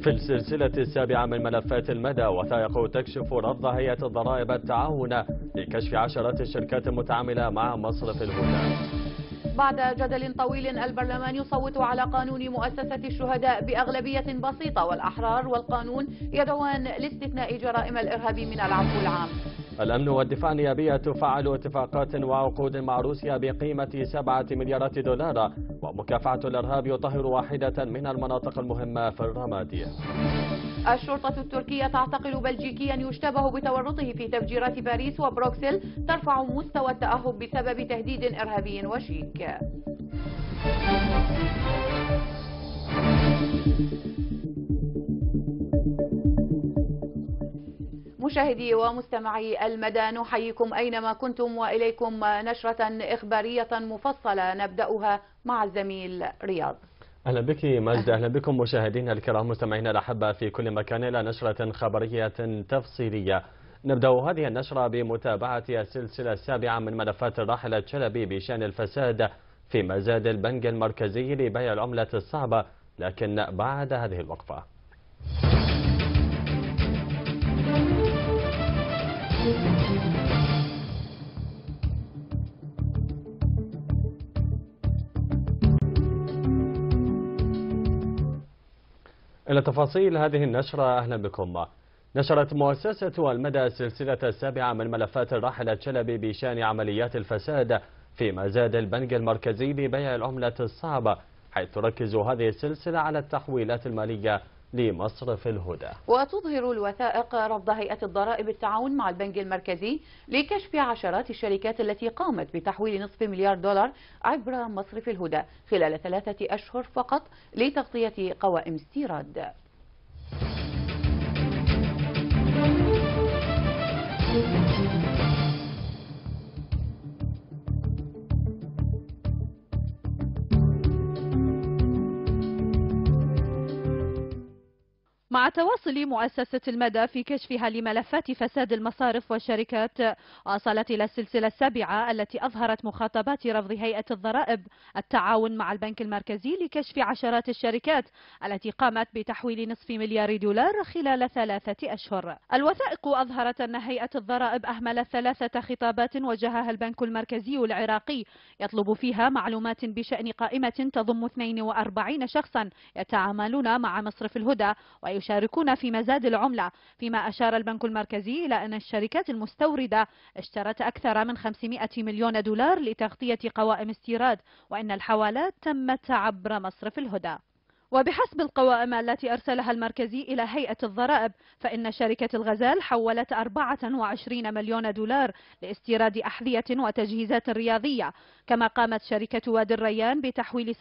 في السلسلة السابعة من ملفات المدى، وثائق تكشف رفض هيئة الضرائب التعاون لكشف عشرات الشركات المتعاملة مع مصرف الهدى. بعد جدل طويل البرلمان يصوت على قانون مؤسسة الشهداء بأغلبية بسيطة، والأحرار والقانون يدعوان لاستثناء جرائم الإرهاب من العفو العام. الأمن والدفاع النيابية تفعل اتفاقات وعقود مع روسيا بقيمة 7 مليارات دولار، ومكافحة الإرهاب يطهر واحدة من المناطق المهمة في الرمادي. الشرطة التركية تعتقل بلجيكيا يشتبه بتورطه في تفجيرات باريس، وبروكسل ترفع مستوى التأهب بسبب تهديد إرهابي وشيك. مشاهدي ومستمعي المدى، نحييكم أينما كنتم وإليكم نشرة إخبارية مفصلة نبدأها مع الزميل رياض. أهلا بك مجد. أهلا بكم مشاهدينا الكرام مستمعينا الأحبة في كل مكان إلى نشرة خبرية تفصيلية. نبدأ هذه النشرة بمتابعة السلسلة السابعة من ملفات الراحل الشلبي بشأن الفساد في مزاد البنك المركزي لبيع العملة الصعبة، لكن بعد هذه الوقفة. إلى تفاصيل هذه النشرة أهلا بكم. نشرت مؤسسة المدى السلسلة السابعة من ملفات الراحل الشلبي بشأن عمليات الفساد في مزاد البنك المركزي لبيع العملة الصعبة، حيث تركز هذه السلسلة على التحويلات المالية لمصرف الهدى. وتظهر الوثائق رفض هيئة الضرائب التعاون مع البنك المركزي لكشف عشرات الشركات التي قامت بتحويل نصف مليار دولار عبر مصرف الهدى خلال 3 أشهر فقط لتغطية قوائم استيراد. مع تواصل مؤسسة المدى في كشفها لملفات فساد المصارف والشركات، وصلت إلى السلسلة السابعة التي أظهرت مخاطبات رفض هيئة الضرائب التعاون مع البنك المركزي لكشف عشرات الشركات التي قامت بتحويل نصف مليار دولار خلال 3 أشهر. الوثائق أظهرت أن هيئة الضرائب أهملت 3 خطابات وجهها البنك المركزي العراقي يطلب فيها معلومات بشأن قائمة تضم 42 شخصا يتعاملون مع مصرف الهدى ويشاركون في مزاد العملة، فيما أشار البنك المركزي إلى أن الشركات المستوردة اشترت أكثر من 500 مليون دولار لتغطية قوائم استيراد، وأن الحوالات تمت عبر مصرف الهدى. وبحسب القوائم التي أرسلها المركزي إلى هيئة الضرائب، فإن شركة الغزال حولت 24 مليون دولار لاستيراد أحذية وتجهيزات رياضية، كما قامت شركة وادي الريان بتحويل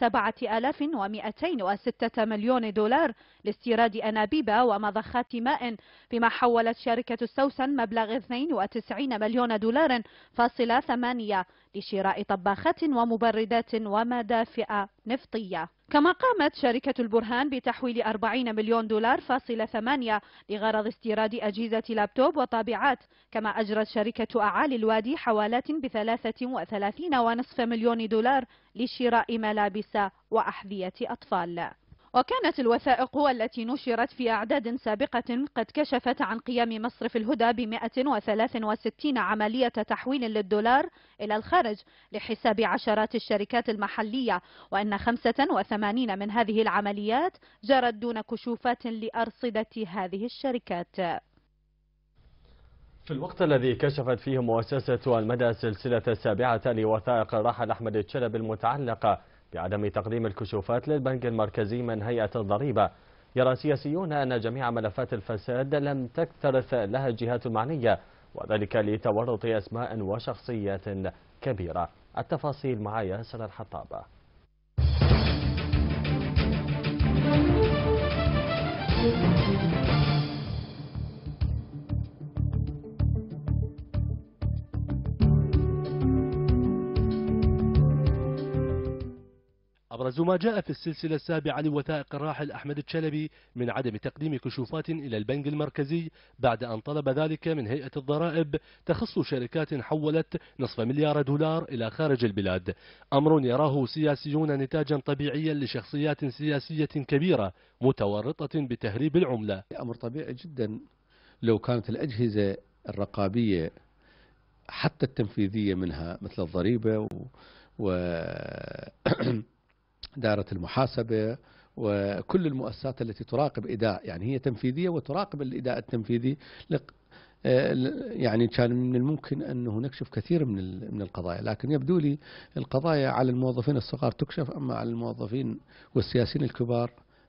7206 مليون دولار لاستيراد أنابيب ومضخات ماء، فيما حولت شركة السوسن مبلغ 92 مليون دولار فاصلة 8 لشراء طباخات ومبردات ومدافئ نفطية. كما قامت شركة البرهان بتحويل 40 مليون دولار فاصلة 8 لغرض استيراد أجهزة لابتوب وطابعات، كما أجرت شركة أعالي الوادي حوالات ب33.5 مليون دولار لشراء ملابس وأحذية أطفال. وكانت الوثائق التي نشرت في أعداد سابقة قد كشفت عن قيام مصرف الهدى ب 163 عملية تحويل للدولار إلى الخارج لحساب عشرات الشركات المحلية، وأن 85 من هذه العمليات جرت دون كشوفات لأرصدة هذه الشركات. في الوقت الذي كشفت فيه مؤسسة المدى السلسلة السابعة لوثائق الراحل أحمد الشلبي المتعلقة بعدم تقديم الكشوفات للبنك المركزي من هيئة الضريبة، يرى سياسيون أن جميع ملفات الفساد لم تكترث لها الجهات المعنية، وذلك لتورط أسماء وشخصيات كبيرة. التفاصيل مع ياسر الحطابة. أبرز ما جاء في السلسلة السابعة لوثائق الراحل أحمد الشلبي من عدم تقديم كشوفات إلى البنك المركزي بعد أن طلب ذلك من هيئة الضرائب تخص شركات حولت $500,000,000 إلى خارج البلاد، أمر يراه سياسيون نتاجا طبيعيا لشخصيات سياسية كبيرة متورطة بتهريب العملة. أمر طبيعي جدا لو كانت الأجهزة الرقابية حتى التنفيذية منها مثل الضريبة ودائرة المحاسبة وكل المؤسسات التي تراقب إداء، يعني هي تنفيذية وتراقب الإداء التنفيذي، يعني كان من الممكن أنه نكشف كثير من القضايا، لكن يبدو لي القضايا على الموظفين الصغار تكشف، أما على الموظفين والسياسيين الكبار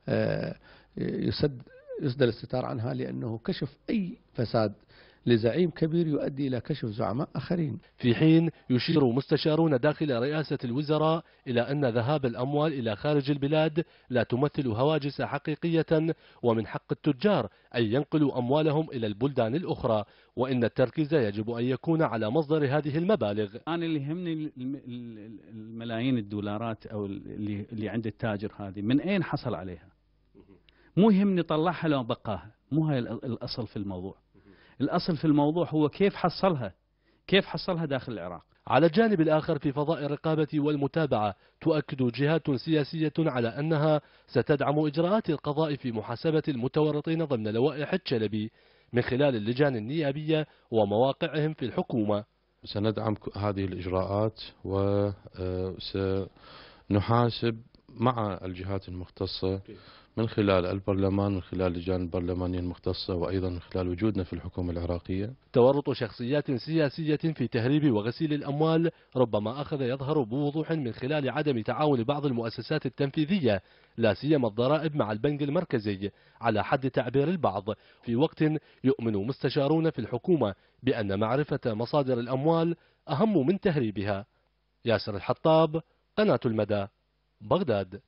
يسدل الستار عنها، لأنه كشف أي فساد لزعيم كبير يؤدي إلى كشف زعماء آخرين. في حين يشير مستشارون داخل رئاسة الوزراء إلى أن ذهاب الأموال إلى خارج البلاد لا تمثل هواجس حقيقية، ومن حق التجار أن ينقلوا أموالهم إلى البلدان الأخرى، وإن التركيز يجب أن يكون على مصدر هذه المبالغ. أنا اللي يهمني الملايين الدولارات أو اللي عند التاجر هذه من أين حصل عليها، مو يهمني طلعها لو بقاها، مو هاي الأصل في الموضوع. الأصل في الموضوع هو كيف حصلها داخل العراق. على الجانب الآخر في فضاء الرقابة والمتابعة تؤكد جهات سياسية على أنها ستدعم إجراءات القضاء في محاسبة المتورطين ضمن لوائح الشلبي من خلال اللجان النيابية ومواقعهم في الحكومة. سندعم هذه الإجراءات وسنحاسب مع الجهات المختصة من خلال البرلمان، من خلال اللجان البرلمانية المختصة، وأيضا من خلال وجودنا في الحكومة العراقية. تورط شخصيات سياسية في تهريب وغسيل الأموال ربما أخذ يظهر بوضوح من خلال عدم تعاون بعض المؤسسات التنفيذية لا سيما الضرائب مع البنك المركزي على حد تعبير البعض، في وقت يؤمن مستشارون في الحكومة بأن معرفة مصادر الأموال أهم من تهريبها. ياسر الحطاب، قناة المدى، بغداد.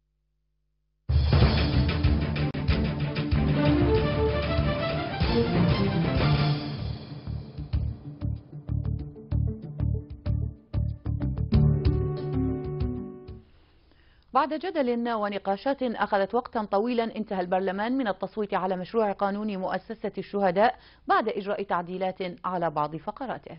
بعد جدل ونقاشات أخذت وقتا طويلا، انتهى البرلمان من التصويت على مشروع قانون مؤسسة الشهداء بعد إجراء تعديلات على بعض فقراته.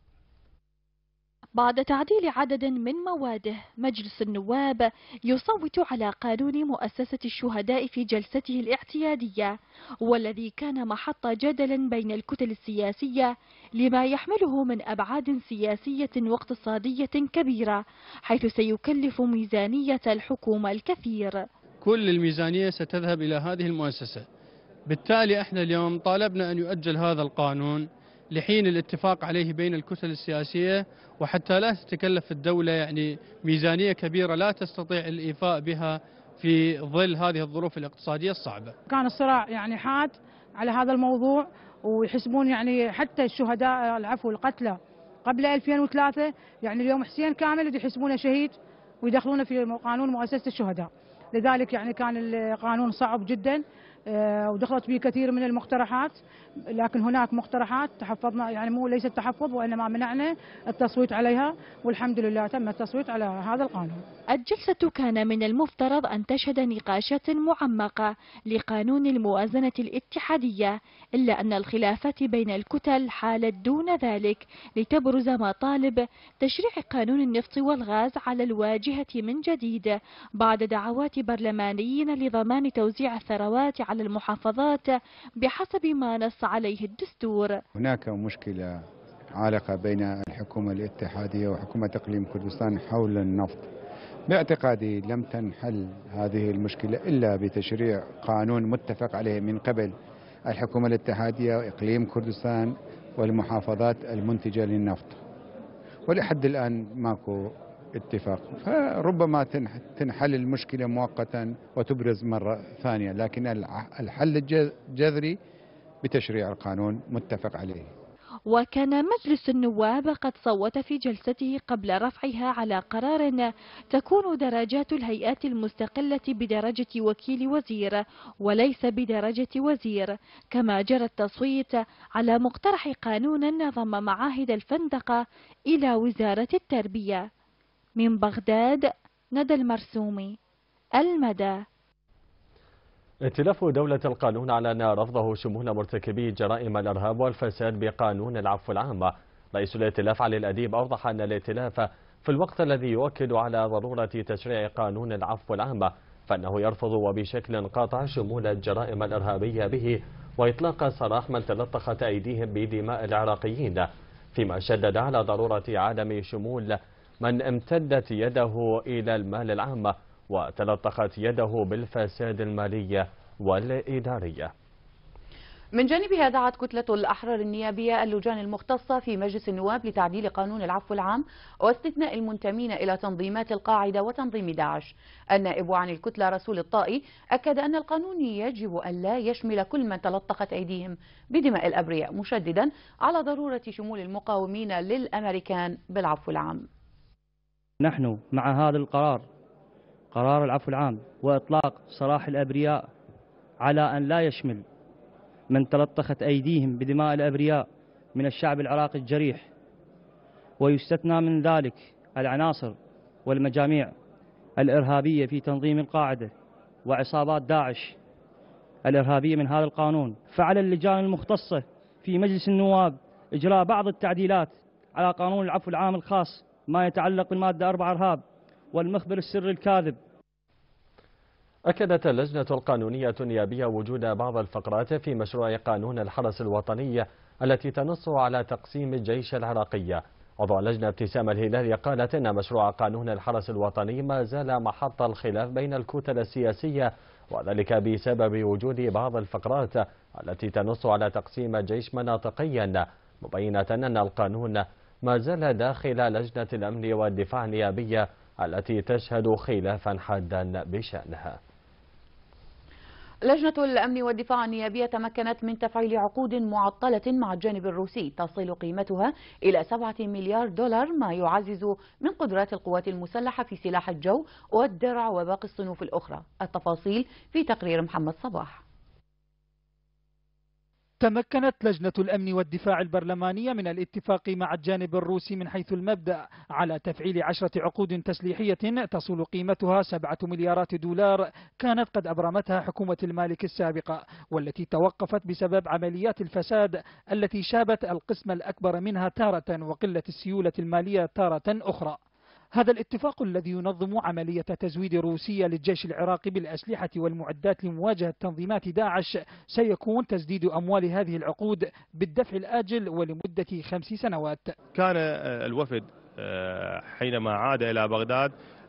بعد تعديل عدد من مواده، مجلس النواب يصوت على قانون مؤسسة الشهداء في جلسته الاعتيادية، والذي كان محط جدل بين الكتل السياسية لما يحمله من أبعاد سياسية واقتصادية كبيرة، حيث سيكلف ميزانية الحكومة الكثير. كل الميزانية ستذهب إلى هذه المؤسسة، بالتالي احنا اليوم طالبنا أن يؤجل هذا القانون لحين الاتفاق عليه بين الكتل السياسية، وحتى لا تتكلف الدولة يعني ميزانية كبيرة لا تستطيع الإيفاء بها في ظل هذه الظروف الاقتصادية الصعبة. كان الصراع يعني حاد على هذا الموضوع، ويحسبون يعني حتى الشهداء العفو القتلى قبل 2003 يعني اليوم حسين كامل يحسبونه شهيد ويدخلونه في قانون مؤسسة الشهداء، لذلك يعني كان القانون صعب جدا ودخلت به كثير من المقترحات، لكن هناك مقترحات تحفظنا يعني مو ليست تحفظ وإنما منعنا التصويت عليها، والحمد لله تم التصويت على هذا القانون. الجلسة كان من المفترض أن تشهد نقاشات معمقة لقانون الموازنة الاتحادية، إلا أن الخلافات بين الكتل حالت دون ذلك لتبرز مطالب تشريع قانون النفط والغاز على الواجهة من جديد بعد دعوات برلمانيين لضمان توزيع الثروات على المحافظات بحسب ما نص عليه الدستور. هناك مشكلة عالقة بين الحكومة الاتحادية وحكومة إقليم كردستان حول النفط. باعتقادي لم تنحل هذه المشكلة إلا بتشريع قانون متفق عليه من قبل الحكومة الاتحادية وإقليم كردستان والمحافظات المنتجة للنفط، ولحد الآن ماكو اتفاق، فربما تنحل المشكلة مؤقتا وتبرز مرة ثانية، لكن الحل الجذري بتشريع القانون متفق عليه. وكان مجلس النواب قد صوت في جلسته قبل رفعها على قرار تكون درجات الهيئات المستقلة بدرجة وكيل وزير وليس بدرجة وزير، كما جرى التصويت على مقترح قانون نظم معاهد الفندقة إلى وزارة التربية. من بغداد، ندى المرسومي، المدى. ائتلاف دولة القانون أعلن رفضه شمول مرتكبي جرائم الإرهاب والفساد بقانون العفو العام. رئيس الائتلاف علي الأديب أوضح أن الائتلاف في الوقت الذي يؤكد على ضرورة تشريع قانون العفو العام فإنه يرفض وبشكل قاطع شمول الجرائم الإرهابية به وإطلاق سراح من تلطخت أيديهم بدماء العراقيين، فيما شدد على ضرورة عدم شمول من امتدت يده إلى المال العام وتلطخت يده بالفساد المالي والإداري. من جانبها دعت كتلة الأحرار النيابية اللجان المختصة في مجلس النواب لتعديل قانون العفو العام واستثناء المنتمين إلى تنظيمات القاعدة وتنظيم داعش. النائب عن الكتلة رسول الطائي أكد أن القانون يجب أن لا يشمل كل من تلطخت أيديهم بدماء الأبرياء، مشددا على ضرورة شمول المقاومين للأمريكان بالعفو العام. نحن مع هذا القرار، قرار العفو العام وإطلاق سراح الأبرياء على أن لا يشمل من تلطخت أيديهم بدماء الأبرياء من الشعب العراقي الجريح، ويستثنى من ذلك العناصر والمجاميع الإرهابية في تنظيم القاعدة وعصابات داعش الإرهابية من هذا القانون. فعلى اللجان المختصة في مجلس النواب إجراء بعض التعديلات على قانون العفو العام الخاص ما يتعلق بالمادة 4 إرهاب والمخبر السري الكاذب. أكدت اللجنة القانونية النيابية وجود بعض الفقرات في مشروع قانون الحرس الوطني التي تنص على تقسيم الجيش العراقي. عضو اللجنة ابتسام الهلالي قالت إن مشروع قانون الحرس الوطني ما زال محط الخلاف بين الكتل السياسية، وذلك بسبب وجود بعض الفقرات التي تنص على تقسيم الجيش مناطقيا، مبينة أن القانون ما زال داخل لجنة الأمن والدفاع النيابية التي تشهد خلافا حادا بشأنها. لجنة الأمن والدفاع النيابية تمكنت من تفعيل عقود معطلة مع الجانب الروسي تصل قيمتها إلى 7 مليار دولار، ما يعزز من قدرات القوات المسلحة في سلاح الجو والدرع وباقي الصنوف الأخرى. التفاصيل في تقرير محمد صباح. تمكنت لجنة الأمن والدفاع البرلمانية من الاتفاق مع الجانب الروسي من حيث المبدأ على تفعيل 10 عقود تسليحية تصل قيمتها 7 مليارات دولار كانت قد أبرمتها حكومة المالك السابقة، والتي توقفت بسبب عمليات الفساد التي شابت القسم الأكبر منها تارة وقلة السيولة المالية تارة أخرى. هذا الاتفاق الذي ينظم عملية تزويد روسية للجيش العراقي بالأسلحة والمعدات لمواجهة تنظيمات داعش سيكون تسديد أموال هذه العقود بالدفع الآجل ولمدة 5 سنوات. كان الوفد حينما عاد إلى بغداد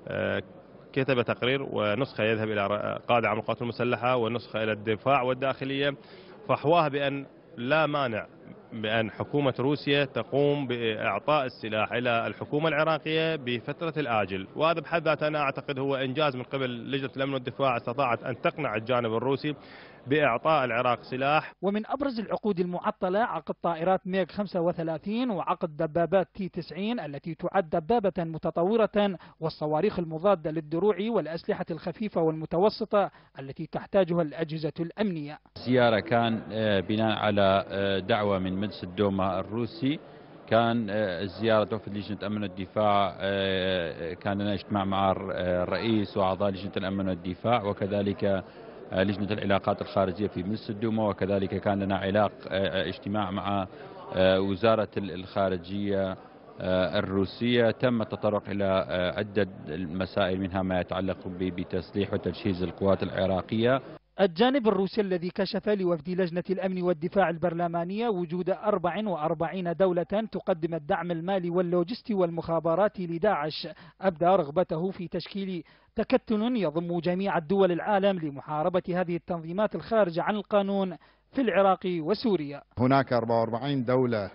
كتب تقرير ونسخة يذهب إلى قادة عام القوات المسلحة ونسخة إلى الدفاع والداخلية، فحواه بأن لا مانع بأن حكومة روسيا تقوم بإعطاء السلاح إلى الحكومة العراقية بفترة الآجل، وهذا بحد ذاته أنا أعتقد هو إنجاز من قبل لجنة الأمن والدفاع استطاعت أن تقنع الجانب الروسي بإعطاء العراق سلاح. ومن أبرز العقود المعطلة عقد طائرات ميغ 35 وعقد دبابات T-90 التي تعد دبابة متطورة، والصواريخ المضادة للدروع والأسلحة الخفيفة والمتوسطة التي تحتاجها الأجهزة الأمنية. الزيارة كان بناء على دعوة من مجلس الدوما الروسي، كان زيارة وفد لجنة الأمن والدفاع، كان لنا اجتماع مع الرئيس وأعضاء لجنة الأمن والدفاع وكذلك لجنة العلاقات الخارجية في مجلس الدوما، وكذلك كان لنا اجتماع مع وزارة الخارجية الروسية. تم التطرق إلى عدة مسائل منها ما يتعلق بتسليح وتجهيز القوات العراقية. الجانب الروسي الذي كشف لوفد لجنة الأمن والدفاع البرلمانية وجود 44 دولة تقدم الدعم المالي واللوجستي والمخابراتي لداعش أبدى رغبته في تشكيل تكتل يضم جميع الدول العالم لمحاربة هذه التنظيمات الخارجة عن القانون في العراق وسوريا. هناك 44 دولة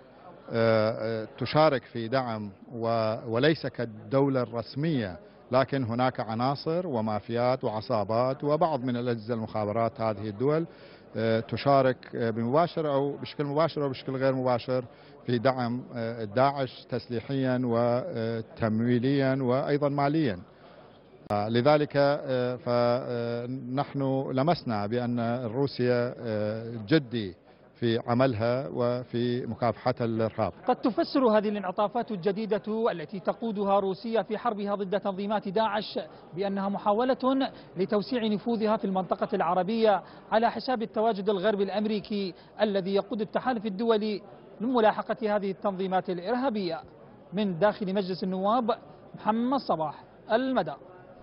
تشارك في دعم وليس كالدولة الرسمية، لكن هناك عناصر ومافيات وعصابات وبعض من الأجهزة المخابرات هذه الدول تشارك بمباشر أو بشكل مباشر أو بشكل غير مباشر في دعم داعش تسليحيا وتمويليا وأيضا ماليا. لذلك فنحن لمسنا بأن روسيا جدي في عملها وفي مكافحة الإرهاب. قد تفسر هذه الانعطافات الجديدة التي تقودها روسيا في حربها ضد تنظيمات داعش بأنها محاولة لتوسيع نفوذها في المنطقة العربية على حساب التواجد الغربي الأمريكي الذي يقود التحالف الدولي لملاحقة هذه التنظيمات الإرهابية. من داخل مجلس النواب، محمد صباح، المدى.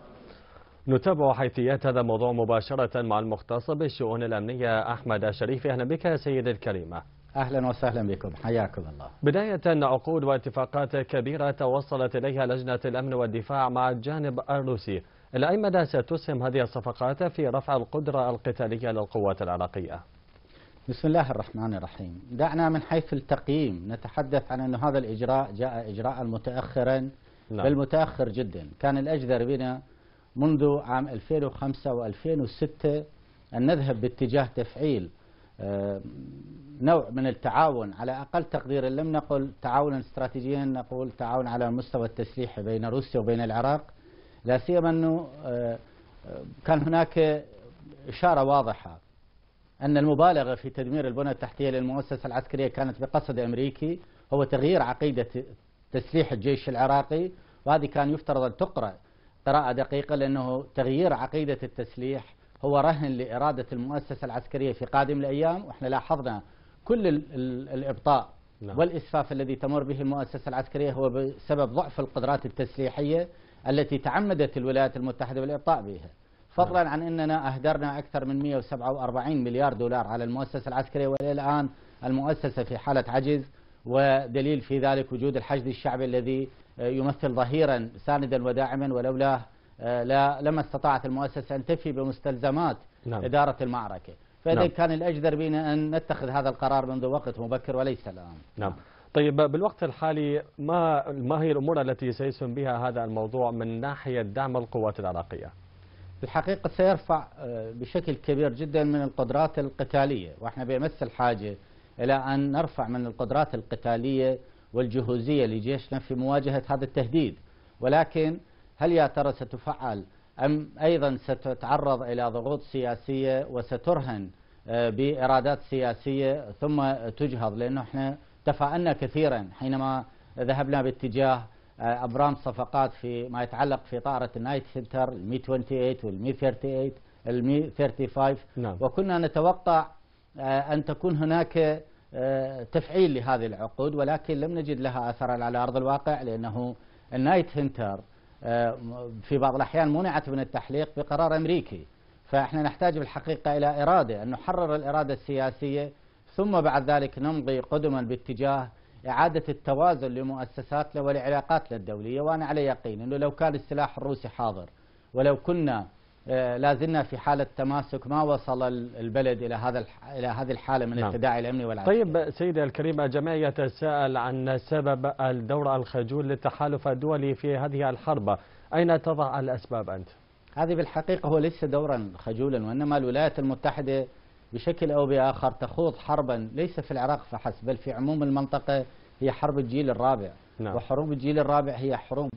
نتابع حيثيات هذا الموضوع مباشرة مع المختص بالشؤون الأمنية أحمد الشريفي. أهلا بك يا سيدي الكريم. أهلا وسهلا بكم، حياكم الله. بداية، عقود واتفاقات كبيرة توصلت إليها لجنة الأمن والدفاع مع الجانب الروسي، إلى أي مدى ستسهم هذه الصفقات في رفع القدرة القتالية للقوات العراقية؟ بسم الله الرحمن الرحيم. دعنا من حيث التقييم نتحدث عن أن هذا الإجراء جاء إجراء متأخرا، بل متأخر جدا. كان الأجدر بنا منذ عام 2005 و2006 أن نذهب باتجاه تفعيل نوع من التعاون، على أقل تقدير لم نقل تعاونا استراتيجيا، نقول تعاون على المستوى التسليحي بين روسيا وبين العراق، لا سيما أنه كان هناك إشارة واضحة أن المبالغة في تدمير البنى التحتية للمؤسسة العسكرية كانت بقصد أمريكي، هو تغيير عقيدة تسليح الجيش العراقي، وهذه كان يفترض أن تقرأ قراءة دقيقة، لأنه تغيير عقيدة التسليح هو رهن لإرادة المؤسسة العسكرية في قادم الأيام. وإحنا لاحظنا كل الإبطاء والإسفاف الذي تمر به المؤسسة العسكرية هو بسبب ضعف القدرات التسليحية التي تعمدت الولايات المتحدة بالإبطاء بها، فضلا عن أننا أهدرنا أكثر من 147 مليار دولار على المؤسسة العسكرية، وإلى الآن المؤسسة في حالة عجز، ودليل في ذلك وجود الحشد الشعبي الذي يمثل ظهيرا ساندا وداعما، ولولاه لما استطاعت المؤسسة أن تفي بمستلزمات إدارة المعركة. فإذا كان الأجدر بنا أن نتخذ هذا القرار منذ وقت مبكر وليس الآن. نعم. طيب، بالوقت الحالي ما هي الأمور التي سيسهم بها هذا الموضوع من ناحية دعم القوات العراقية؟ بالحقيقة سيرفع بشكل كبير جدا من القدرات القتالية، وإحنا بأمس الحاجة إلى أن نرفع من القدرات القتالية والجهوزية لجيشنا في مواجهة هذا التهديد. ولكن هل يا ترى ستفعل أم أيضا ستتعرض إلى ضغوط سياسية وسترهن بإرادات سياسية ثم تجهض؟ لأنه احنا تفاءلنا كثيرا حينما ذهبنا باتجاه أبرام صفقات في ما يتعلق في طائرة النايت هنتر، المي 28 والمي 38 المي 35، وكنا نتوقع أن تكون هناك تفعيل لهذه العقود، ولكن لم نجد لها أثرا على أرض الواقع، لأنه النايت هنتر في بعض الأحيان منعت من التحليق بقرار أمريكي. فإحنا نحتاج بالحقيقة إلى إرادة، أن نحرر الإرادة السياسية، ثم بعد ذلك نمضي قدما باتجاه إعادة التوازن لمؤسساتنا ولعلاقاتنا الدولية. وأنا على يقين أنه لو كان السلاح الروسي حاضر ولو كنا لازلنا في حالة تماسك ما وصل البلد إلى هذه الحالة من التداعي الأمني والعسكري. طيب سيدي الكريم، الجميع يتساءل عن سبب الدور الخجول للتحالف الدولي في هذه الحرب، أين تضع الأسباب أنت؟ هذه بالحقيقة هو ليس دورا خجولا، وإنما الولايات المتحدة بشكل أو بآخر تخوض حربا ليس في العراق فحسب، بل في عموم المنطقة. هي حرب الجيل الرابع. وحروب الجيل الرابع هي حروب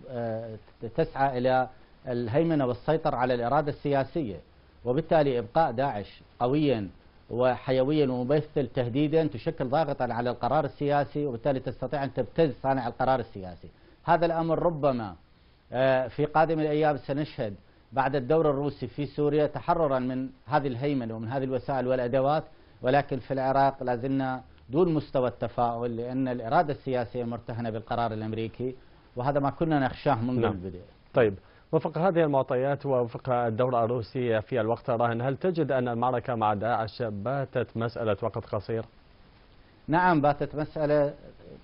تسعى إلى الهيمنة والسيطرة على الإرادة السياسية، وبالتالي إبقاء داعش قويا وحيويا وممثل تهديدا تشكل ضاغطا على القرار السياسي، وبالتالي تستطيع أن تبتز صانع القرار السياسي. هذا الأمر ربما في قادم الأيام سنشهد بعد الدور الروسي في سوريا تحررا من هذه الهيمنة ومن هذه الوسائل والأدوات، ولكن في العراق لازلنا دون مستوى التفاؤل، لأن الإرادة السياسية مرتهنة بالقرار الأمريكي، وهذا ما كنا نخشاه منذ البدء. طيب، وفق هذه المعطيات ووفق الدور الروسي في الوقت الراهن، هل تجد أن المعركة مع داعش باتت مسألة وقت قصير؟ نعم، باتت مسألة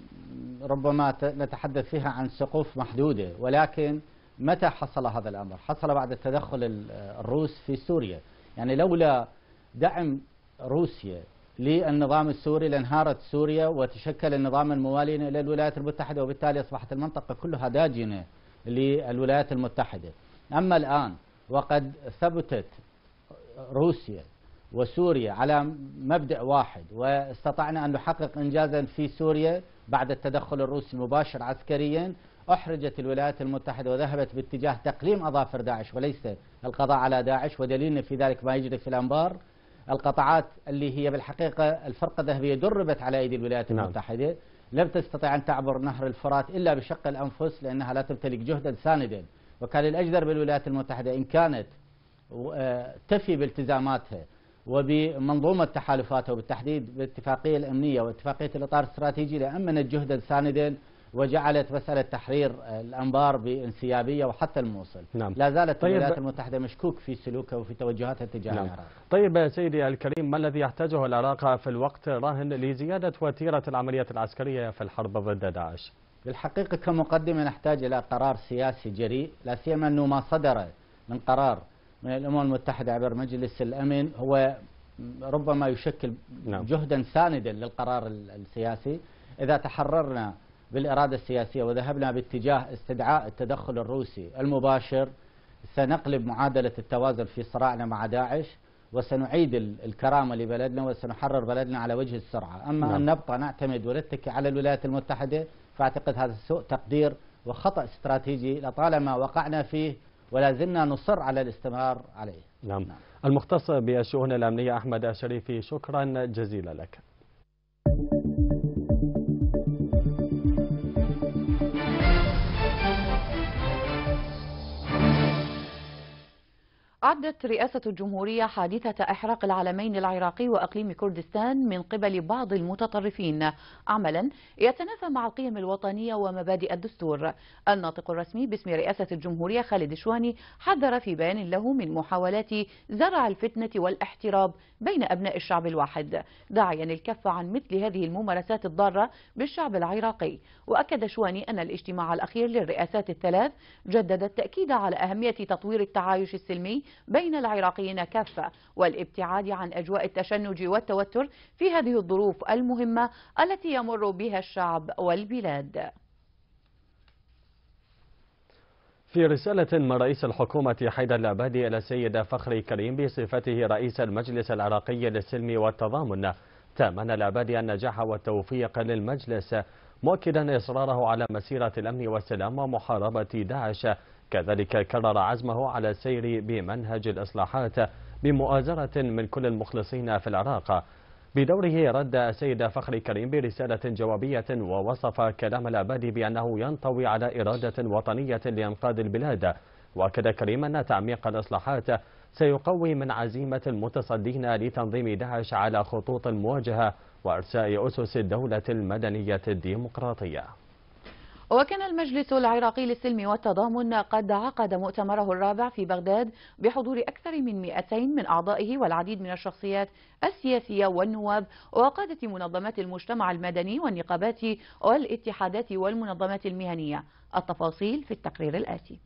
ربما نتحدث فيها عن سقوف محدودة، ولكن متى حصل هذا الأمر؟ حصل بعد التدخل الروس في سوريا. يعني لولا دعم روسيا للنظام السوري لانهارت سوريا وتشكل النظام الموالي إلى الولايات المتحدة، وبالتالي أصبحت المنطقة كلها داجنة للولايات المتحدة. أما الآن وقد ثبتت روسيا وسوريا على مبدأ واحد، واستطعنا أن نحقق إنجازا في سوريا بعد التدخل الروسي المباشر عسكريا، أحرجت الولايات المتحدة وذهبت باتجاه تقليم أظافر داعش وليس القضاء على داعش، ودليلنا في ذلك ما يجري في الأنبار. القطاعات اللي هي بالحقيقة الفرقة الذهبية دربت على أيدي الولايات المتحدة لم تستطع أن تعبر نهر الفرات إلا بشق الأنفس لأنها لا تمتلك جهدا ساندا. وكان الأجدر بالولايات المتحدة إن كانت تفي بالتزاماتها وبمنظومة تحالفاتها وبالتحديد بالاتفاقية الأمنية واتفاقية الإطار الاستراتيجي لأمنت جهدا ساندا وجعلت مسألة تحرير الأنبار بانسيابية وحتى الموصل. لا زالت الولايات المتحدة مشكوك في سلوكها وفي توجهاتها تجاه العراق. طيب سيدي الكريم، ما الذي يحتاجه العراق في الوقت الراهن لزيادة وتيرة العملية العسكرية في الحرب ضد داعش؟ بالحقيقة كمقدمة نحتاج إلى قرار سياسي جريء، لا سيما أنه ما صدر من قرار من الأمم المتحدة عبر مجلس الأمن هو ربما يشكل جهدا ساندا للقرار السياسي. إذا تحررنا بالإرادة السياسية وذهبنا باتجاه استدعاء التدخل الروسي المباشر سنقلب معادلة التوازن في صراعنا مع داعش وسنعيد الكرامة لبلدنا وسنحرر بلدنا على وجه السرعة. أما أن نبقى نعتمد ونتكي على الولايات المتحدة فأعتقد هذا سوء تقدير وخطأ استراتيجي لطالما وقعنا فيه ولا زلنا نصر على الاستمرار عليه. نعم. المختص بالشؤون الأمنية أحمد الشريفي، شكرا جزيلا لك. أعدت رئاسة الجمهورية حادثة إحراق العلمين العراقي وأقليم كردستان من قبل بعض المتطرفين عملا يتنافى مع القيم الوطنية ومبادئ الدستور. الناطق الرسمي باسم رئاسة الجمهورية خالد شواني حذر في بيان له من محاولات زرع الفتنة والاحتراب بين أبناء الشعب الواحد، داعيا الكف عن مثل هذه الممارسات الضارة بالشعب العراقي. وأكد شواني أن الاجتماع الأخير للرئاسات الثلاث جدد التأكيد على أهمية تطوير التعايش السلمي بين العراقيين كافة والابتعاد عن أجواء التشنج والتوتر في هذه الظروف المهمة التي يمر بها الشعب والبلاد. في رسالة من رئيس الحكومة حيدر العبادي إلى السيد فخري كريم بصفته رئيس المجلس العراقي للسلم والتضامن، تأمن العبادي النجاح والتوفيق للمجلس، مؤكدا إصراره على مسيرة الأمن والسلام ومحاربة داعش. كذلك كرر عزمه على السير بمنهج الإصلاحات بمؤازرة من كل المخلصين في العراق. بدوره رد السيد فخري كريم برسالة جوابية ووصف كلام العبادي بأنه ينطوي على إرادة وطنية لإنقاذ البلاد. وأكد كريم أن تعميق الإصلاحات سيقوي من عزيمة المتصدين لتنظيم داعش على خطوط المواجهة وإرساء أسس الدولة المدنية الديمقراطية. وكان المجلس العراقي للسلم والتضامن قد عقد مؤتمره الرابع في بغداد بحضور أكثر من 200 من أعضائه والعديد من الشخصيات السياسية والنواب وقادة منظمات المجتمع المدني والنقابات والاتحادات والمنظمات المهنية. التفاصيل في التقرير الآتي.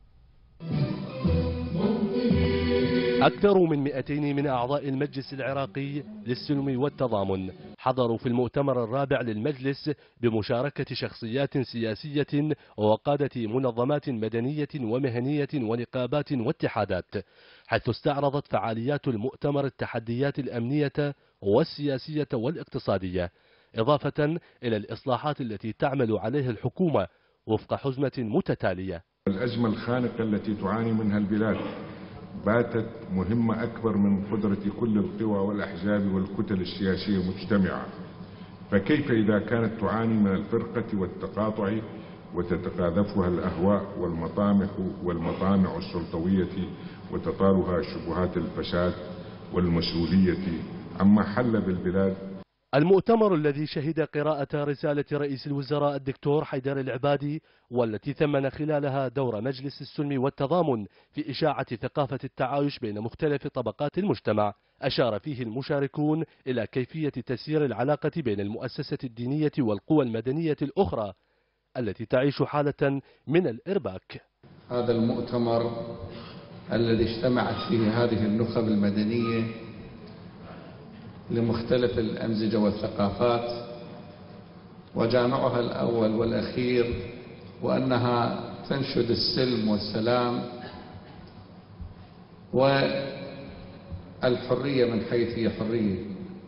أكثر من 200 من أعضاء المجلس العراقي للسلم والتضامن حضروا في المؤتمر الرابع للمجلس بمشاركة شخصيات سياسية وقادة منظمات مدنية ومهنية ونقابات واتحادات، حيث استعرضت فعاليات المؤتمر التحديات الأمنية والسياسية والاقتصادية، إضافة إلى الإصلاحات التي تعمل عليها الحكومة وفق حزمة متتالية. الأزمة الخانقة التي تعاني منها البلاد باتت مهمة أكبر من قدرة كل القوى والأحزاب والكتل السياسية مجتمعة، فكيف إذا كانت تعاني من الفرقة والتقاطع وتتقاذفها الأهواء والمطامع السلطوية وتطالها شبهات الفساد والمسؤولية عما حل بالبلاد. المؤتمر الذي شهد قراءة رسالة رئيس الوزراء الدكتور حيدر العبادي والتي ثمن خلالها دور مجلس السلم والتضامن في إشاعة ثقافة التعايش بين مختلف طبقات المجتمع، أشار فيه المشاركون إلى كيفية تسيير العلاقة بين المؤسسة الدينية والقوى المدنية الأخرى التي تعيش حالة من الإرباك. هذا المؤتمر الذي اجتمعت فيه هذه النخب المدنية لمختلف الأمزجة والثقافات وجامعها الأول والأخير وأنها تنشد السلم والسلام والحرية من حيث هي حرية.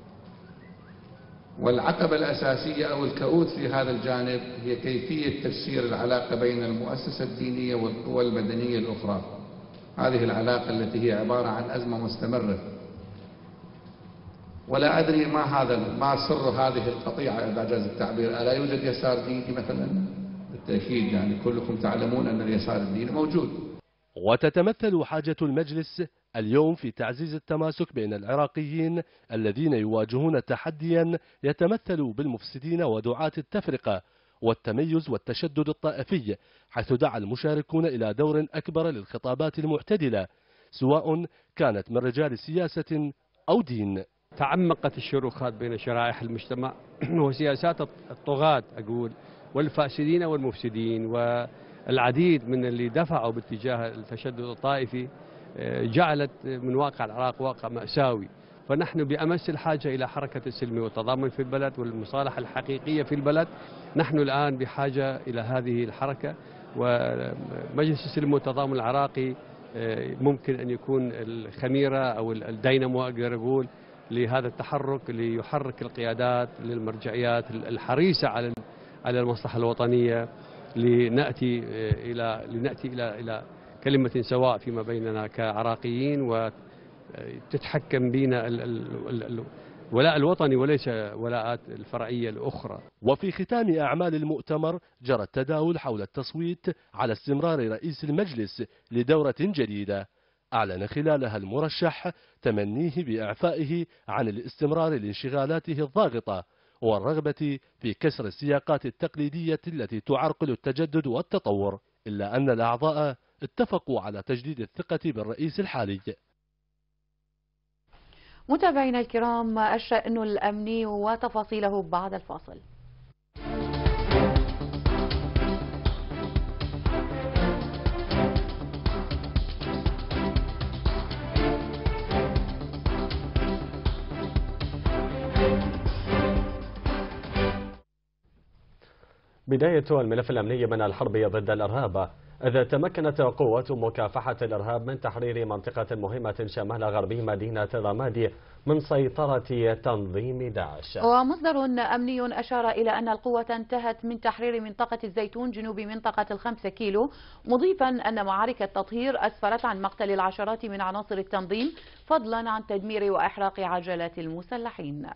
والعقبة الأساسية أو الكؤوس في هذا الجانب هي كيفية تفسير العلاقة بين المؤسسة الدينية والقوى المدنية الأخرى. هذه العلاقة التي هي عبارة عن أزمة مستمرة ولا أدري ما سر هذه القطيعة إذا جاز التعبير. ألا يوجد يسار ديني مثلا؟ بالتأكيد يعني كلكم تعلمون أن اليسار الديني موجود. وتتمثل حاجة المجلس اليوم في تعزيز التماسك بين العراقيين الذين يواجهون تحديا يتمثل بالمفسدين ودعاة التفرقة والتميز والتشدد الطائفي، حيث دعا المشاركون إلى دور أكبر للخطابات المعتدلة سواء كانت من رجال سياسة أو دين. تعمقت الشروخات بين شرائح المجتمع وسياسات الطغاة أقول والفاسدين والمفسدين، والعديد من اللي دفعوا باتجاه التشدد الطائفي جعلت من واقع العراق واقع مأساوي. فنحن بأمس الحاجة إلى حركة السلم والتضامن في البلد والمصالحة الحقيقية في البلد. نحن الآن بحاجة إلى هذه الحركة، ومجلس السلم والتضامن العراقي ممكن أن يكون الخميرة أو الدينامو أقدر أقول لهذا التحرك، ليحرك القيادات للمرجعيات الحريصة على المصلحة الوطنية، لنأتي إلى كلمة سواء فيما بيننا كعراقيين، وتتحكم بنا الولاء الوطني وليس ولاءات الفرعية الأخرى. وفي ختام أعمال المؤتمر جرى التداول حول التصويت على استمرار رئيس المجلس لدورة جديدة، أعلن خلالها المرشح تمنيه بإعفائه عن الاستمرار لانشغالاته الضاغطة والرغبة في كسر السياقات التقليدية التي تعرقل التجدد والتطور، إلا أن الأعضاء اتفقوا على تجديد الثقة بالرئيس الحالي. متابعينا الكرام، الشأن الأمني وتفاصيله بعد الفاصل. بداية الملف الأمني من الحرب ضد الإرهاب، إذا تمكنت قوات مكافحة الإرهاب من تحرير منطقة مهمة شمال غربي مدينة رمادي من سيطرة تنظيم داعش. ومصدر أمني أشار إلى أن القوة انتهت من تحرير منطقة الزيتون جنوب منطقة ال5 كيلو، مضيفا أن معارك التطهير أسفرت عن مقتل العشرات من عناصر التنظيم، فضلا عن تدمير وإحراق عجلات المسلحين.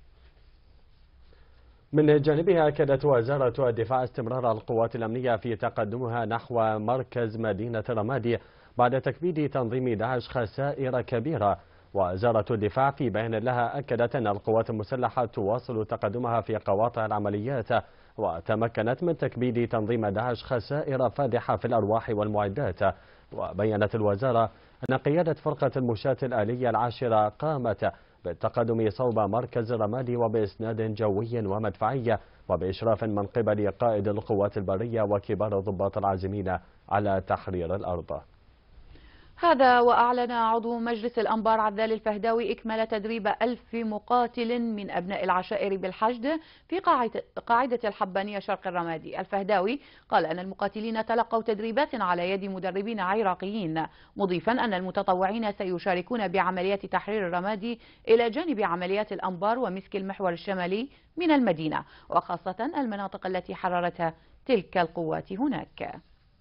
من جانبها أكدت وزارة الدفاع استمرار القوات الأمنية في تقدمها نحو مركز مدينة رمادي بعد تكبيد تنظيم داعش خسائر كبيرة. وزارة الدفاع في بيان لها أكدت أن القوات المسلحة تواصل تقدمها في قواطع العمليات، وتمكنت من تكبيد تنظيم داعش خسائر فادحة في الأرواح والمعدات. وبينت الوزارة أن قيادة فرقة المشاة الآلية العاشرة قامت بالتقدم صوب مركز رمادي وبإسناد جوي ومدفعي وبإشراف من قبل قائد القوات البرية وكبار الضباط العازمين على تحرير الأرض. هذا وأعلن عضو مجلس الأنبار عذال الفهداوي إكمال تدريب 1000 مقاتل من أبناء العشائر بالحشد في قاعدة الحبانية شرق الرمادي. الفهداوي قال أن المقاتلين تلقوا تدريبات على يد مدربين عراقيين، مضيفا أن المتطوعين سيشاركون بعمليات تحرير الرمادي إلى جانب عمليات الأنبار ومسك المحور الشمالي من المدينة، وخاصة المناطق التي حررتها تلك القوات هناك.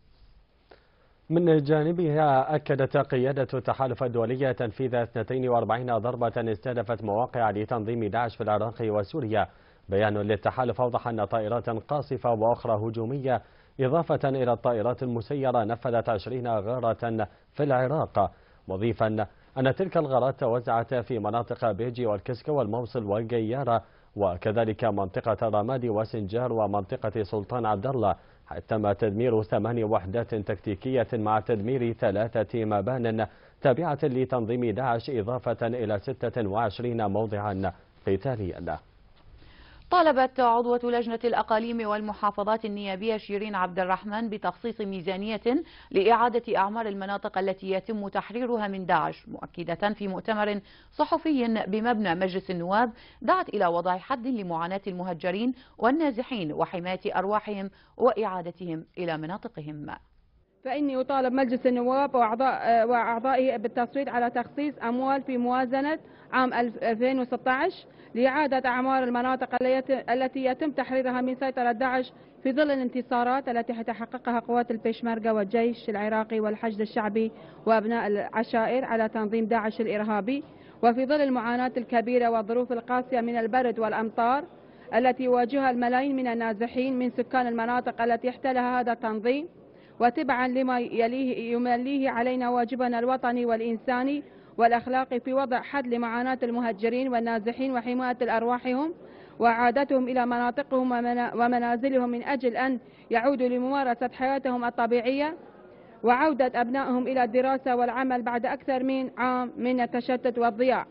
من جانبها أكدت قيادة التحالف الدولي تنفيذ 42 ضربة استهدفت مواقع لتنظيم داعش في العراق وسوريا. بيان للتحالف أوضح أن طائرات قاصفة وأخرى هجومية إضافة إلى الطائرات المسيرة نفذت 20 غارة في العراق، مضيفا أن تلك الغارات توزعت في مناطق بيجي والكسك والموصل والجيارة، وكذلك منطقة رمادي وسنجار ومنطقة سلطان عبد الله. تم تدمير 8 وحدات تكتيكية مع تدمير 3 مبان تابعة لتنظيم داعش إضافة إلى 26 موضعا قتاليا. طالبت عضوة لجنة الأقاليم والمحافظات النيابية شيرين عبد الرحمن بتخصيص ميزانية لإعادة أعمار المناطق التي يتم تحريرها من داعش، مؤكدة في مؤتمر صحفي بمبنى مجلس النواب دعت إلى وضع حد لمعاناة المهجرين والنازحين وحماية أرواحهم وإعادتهم إلى مناطقهم. فإني أطالب مجلس النواب وأعضائه بالتصويت على تخصيص أموال في موازنة عام 2016 لإعادة أعمار المناطق التي يتم تحريرها من سيطرة داعش في ظل الانتصارات التي تحققها قوات البيشمركة والجيش العراقي والحشد الشعبي وأبناء العشائر على تنظيم داعش الإرهابي، وفي ظل المعاناة الكبيرة والظروف القاسية من البرد والأمطار التي يواجهها الملايين من النازحين من سكان المناطق التي احتلها هذا التنظيم، وتبعا لما يمليه علينا واجبنا الوطني والإنساني والأخلاقي في وضع حد لمعاناة المهجرين والنازحين وحماية أرواحهم وإعادتهم إلى مناطقهم ومنازلهم من أجل أن يعودوا لممارسة حياتهم الطبيعية وعودة أبنائهم إلى الدراسة والعمل بعد أكثر من عام من التشتت والضياع.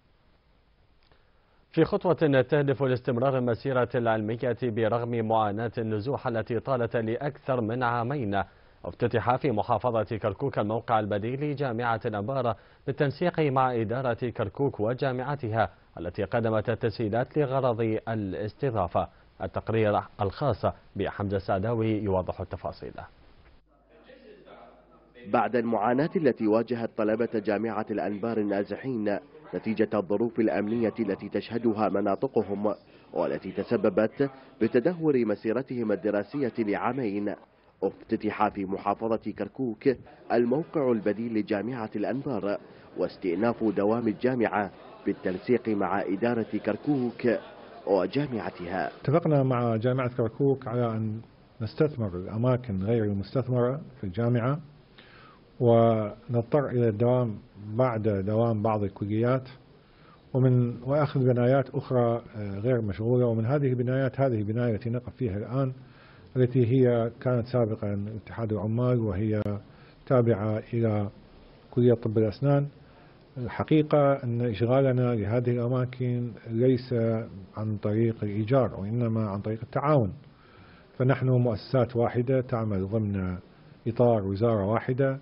في خطوة تهدف لاستمرار المسيرة العلمية برغم معاناة النزوح التي طالت لأكثر من عامين، افتتح في محافظة كركوك الموقع البديل لجامعة الأنبار بالتنسيق مع إدارة كركوك وجامعتها التي قدمت التسهيلات لغرض الاستضافة. التقرير الخاص بحمزة السعداوي يوضح التفاصيل. بعد المعاناة التي واجهت طلبة جامعة الأنبار النازحين نتيجة الظروف الأمنية التي تشهدها مناطقهم والتي تسببت بتدهور مسيرتهم الدراسية لعامين، افتتح في محافظة كركوك الموقع البديل لجامعة الأنبار واستئناف دوام الجامعة بالتنسيق مع إدارة كركوك وجامعتها. اتفقنا مع جامعة كركوك على أن نستثمر الأماكن غير المستثمرة في الجامعة ونضطر إلى الدوام بعد دوام بعض الكليات وأخذ بنايات أخرى غير مشغولة، ومن هذه البنايات هذه البناية التي نقف فيها الآن التي هي كانت سابقا اتحاد العمال وهي تابعة إلى كلية طب الأسنان. الحقيقة أن إشغالنا لهذه الأماكن ليس عن طريق الإيجار وإنما عن طريق التعاون، فنحن مؤسسات واحدة تعمل ضمن إطار وزارة واحدة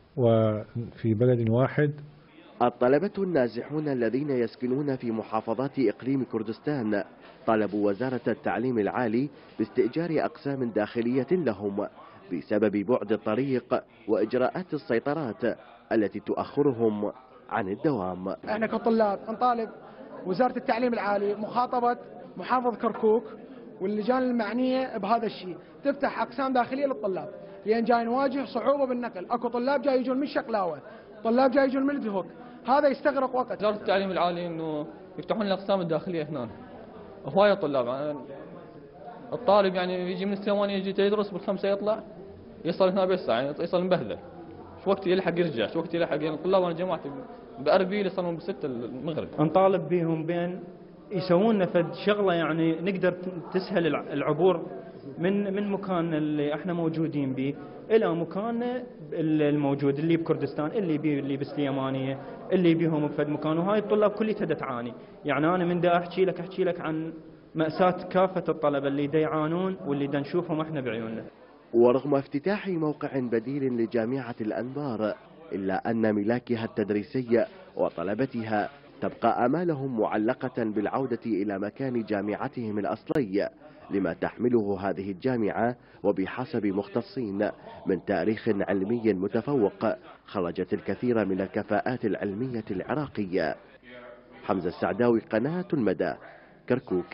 وفي بلد واحد. الطلبة النازحون الذين يسكنون في محافظات إقليم كردستان طلبوا وزارة التعليم العالي باستئجار أقسام داخلية لهم بسبب بعد الطريق وإجراءات السيطرات التي تؤخرهم عن الدوام. احنا كطلاب نطالب وزارة التعليم العالي مخاطبة محافظة كركوك واللجان المعنية بهذا الشيء تفتح أقسام داخلية للطلاب، لأن جاي نواجه صعوبة بالنقل، اكو طلاب جاي يجون من الشقلاوة، طلاب جاي يجون من الدهوك، هذا يستغرق وقت. وزارة التعليم العالي انه يفتحون الأقسام الداخلية هنا. هواية طلاب، الطالب يعني يجي من الثمانية يجي يدرس بالخمسة يطلع يصل هنا بالساعة، يعني يصل مبهذل، شو وقت يلحق يرجع، شو وقت يلحق. يعني الطلاب انا جماعتي بأربيل يصلون بستة المغرب. نطالب بهم بين يسوون لنا فد شغله يعني نقدر تسهل العبور من مكان اللي احنا موجودين به الى مكان الموجود اللي بكردستان، اللي بالسليمانيه، اللي بيهم بفد مكان. وهاي الطلاب كلها تعاني. يعني انا من دا احكي لك عن مأساة كافة الطلبة اللي دا يعانون واللي دا نشوفهم احنا بعيوننا. ورغم افتتاح موقع بديل لجامعة الأنبار إلا أن ملاكها التدريسي وطلبتها تبقى آمالهم معلقة بالعودة إلى مكان جامعتهم الأصلي لما تحمله هذه الجامعة، وبحسب مختصين من تاريخ علمي متفوق خرجت الكثير من الكفاءات العلمية العراقية. حمزة السعداوي، قناة المدى، كركوك.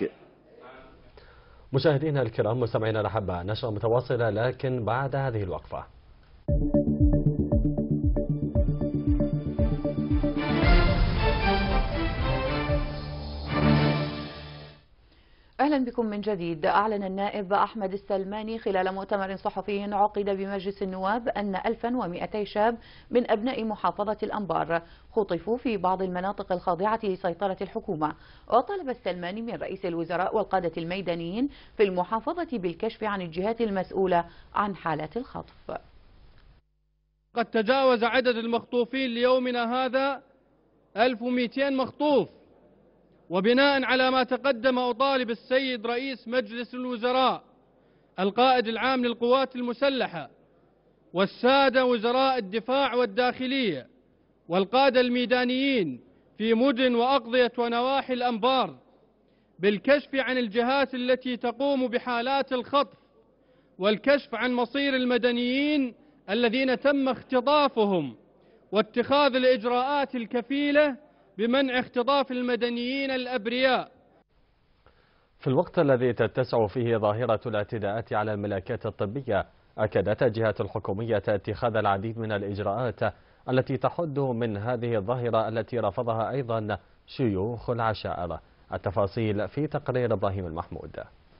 مشاهدينا الكرام، مستمعينا الأحبة، نشرة متواصلة لكن بعد هذه الوقفة. أهلا بكم من جديد. أعلن النائب أحمد السلماني خلال مؤتمر صحفي عقد بمجلس النواب أن 1200 شاب من أبناء محافظة الأنبار خطفوا في بعض المناطق الخاضعة لسيطرة الحكومة. وطلب السلماني من رئيس الوزراء والقادة الميدانيين في المحافظة بالكشف عن الجهات المسؤولة عن حالات الخطف. قد تجاوز عدد المخطوفين ليومنا هذا 1200 مخطوف، وبناء على ما تقدم أطالب السيد رئيس مجلس الوزراء القائد العام للقوات المسلحة والسادة وزراء الدفاع والداخلية والقادة الميدانيين في مدن وأقضية ونواحي الأنبار بالكشف عن الجهات التي تقوم بحالات الخطف والكشف عن مصير المدنيين الذين تم اختطافهم واتخاذ الإجراءات الكفيلة بمنع اختطاف المدنيين الأبرياء. في الوقت الذي تتسع فيه ظاهرة الاعتداءات على الملاكات الطبية، أكدت الجهات الحكومية اتخاذ العديد من الإجراءات التي تحد من هذه الظاهرة التي رفضها أيضا شيوخ العشائر. التفاصيل في تقرير إبراهيم المحمود.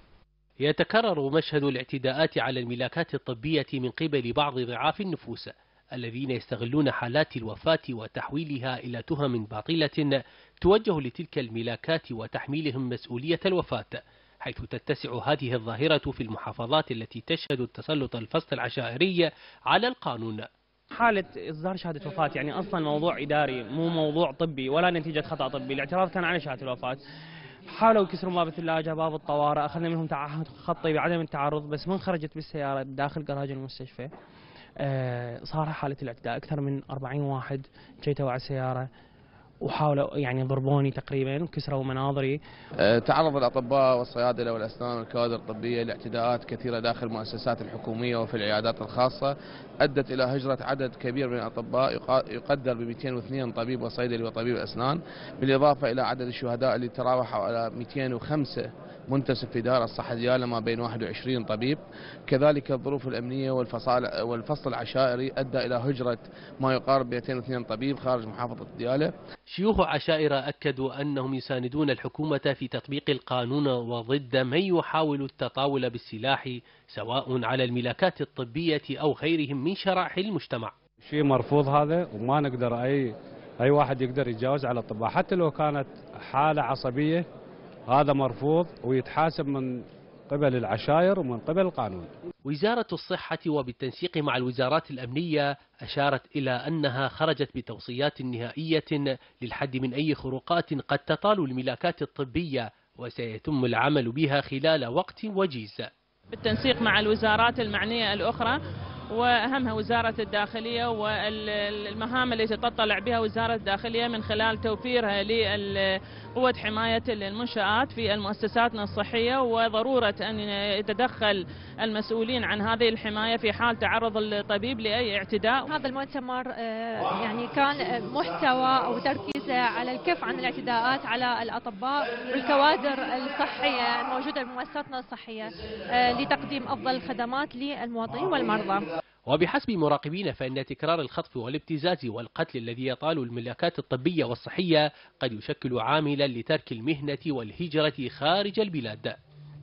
يتكرر مشهد الاعتداءات على الملاكات الطبية من قبل بعض ضعاف النفوس الذين يستغلون حالات الوفاة وتحويلها إلى تهم باطلة توجه لتلك الملاكات وتحميلهم مسؤولية الوفاة، حيث تتسع هذه الظاهرة في المحافظات التي تشهد التسلط الفصل العشائري على القانون. حالة إصدار شهادة وفاة يعني أصلا موضوع إداري مو موضوع طبي ولا نتيجة خطأ طبي. الاعتراض كان على شهادة الوفاة. حاولوا يكسروا باب الثلاجة باب الطوارئ، أخذنا منهم تعهد خطي بعدم التعرض، بس من خرجت بالسيارة داخل جراج المستشفى صار حالة الاعتداء. أكثر من 40 واحد جيتوا على السيارة وحاولوا يعني ضربوني تقريبا وكسروا مناظري. تعرض الأطباء والصيادلة والأسنان والكوادر الطبية لاعتداءات كثيرة داخل المؤسسات الحكومية وفي العيادات الخاصة، أدت إلى هجرة عدد كبير من الأطباء يقدر ب 202 طبيب وصيدلي وطبيب أسنان، بالإضافة إلى عدد الشهداء اللي تراوحوا على 205 منتسب في دار الصحة ديالى ما بين 21 طبيب. كذلك الظروف الأمنية والفصل العشائري أدى إلى هجرة ما يقارب 202 طبيب خارج محافظة ديالى. شيوخ عشائر أكدوا أنهم يساندون الحكومة في تطبيق القانون وضد من يحاول التطاول بالسلاح سواء على الملاكات الطبية أو غيرهم من شرائح المجتمع. شيء مرفوض هذا، وما نقدر أي واحد يقدر يتجاوز على الأطباء حتى لو كانت حالة عصبية. هذا مرفوض ويتحاسب من قبل العشائر ومن قبل القانون. وزارة الصحة وبالتنسيق مع الوزارات الأمنية أشارت إلى أنها خرجت بتوصيات نهائية للحد من أي خروقات قد تطال الملاكات الطبية، وسيتم العمل بها خلال وقت وجيز بالتنسيق مع الوزارات المعنية الأخرى، وأهمها وزارة الداخلية، والمهام التي تطلع بها وزارة الداخلية من خلال توفيرها لقوة حماية المنشآت في المؤسساتنا الصحية، وضرورة أن يتدخل المسؤولين عن هذه الحماية في حال تعرض الطبيب لأي اعتداء. هذا المؤتمر يعني كان محتوى أو تركيز على الكف عن الاعتداءات على الأطباء والكوادر الصحية الموجودة في مؤسساتنا الصحية لتقديم أفضل الخدمات للمواطنين والمرضى. وبحسب مراقبين فإن تكرار الخطف والابتزاز والقتل الذي يطال الملاكات الطبية والصحية قد يشكل عاملا لترك المهنة والهجرة خارج البلاد.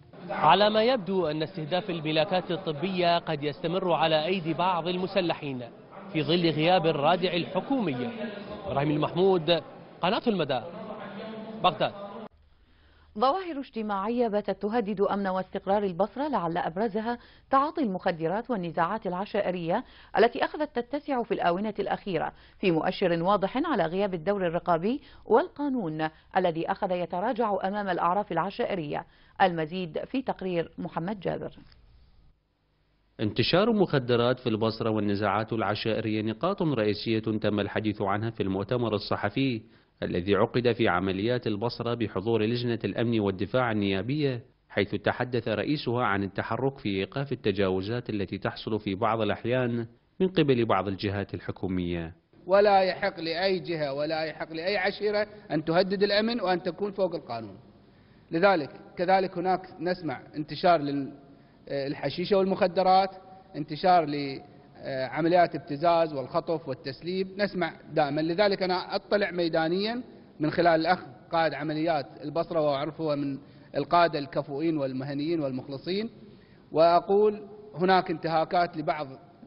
على ما يبدو أن استهداف الملاكات الطبية قد يستمر على أيدي بعض المسلحين في ظل غياب الرادع الحكومي. إبراهيم المحمود، قناة المدى، بغداد. ظواهر اجتماعية باتت تهدد أمن واستقرار البصرة، لعل أبرزها تعاطي المخدرات والنزاعات العشائرية التي أخذت تتسع في الآونة الأخيرة، في مؤشر واضح على غياب الدور الرقابي والقانون الذي أخذ يتراجع أمام الأعراف العشائرية. المزيد في تقرير محمد جابر. انتشار المخدرات في البصرة والنزاعات العشائرية نقاط رئيسية تم الحديث عنها في المؤتمر الصحفي الذي عقد في عمليات البصرة بحضور لجنة الأمن والدفاع النيابية، حيث تحدث رئيسها عن التحرك في إيقاف التجاوزات التي تحصل في بعض الأحيان من قبل بعض الجهات الحكومية. ولا يحق لأي جهة ولا يحق لأي عشيرة أن تهدد الأمن وأن تكون فوق القانون. لذلك كذلك هناك نسمع انتشار للحشيشة والمخدرات، انتشار لعمليات ابتزاز والخطف والتسليب، نسمع دائما. لذلك أنا أطلع ميدانيا من خلال الأخ قائد عمليات البصرة، وأعرفه من القادة الكفؤين والمهنيين والمخلصين، وأقول هناك انتهاكات لبعض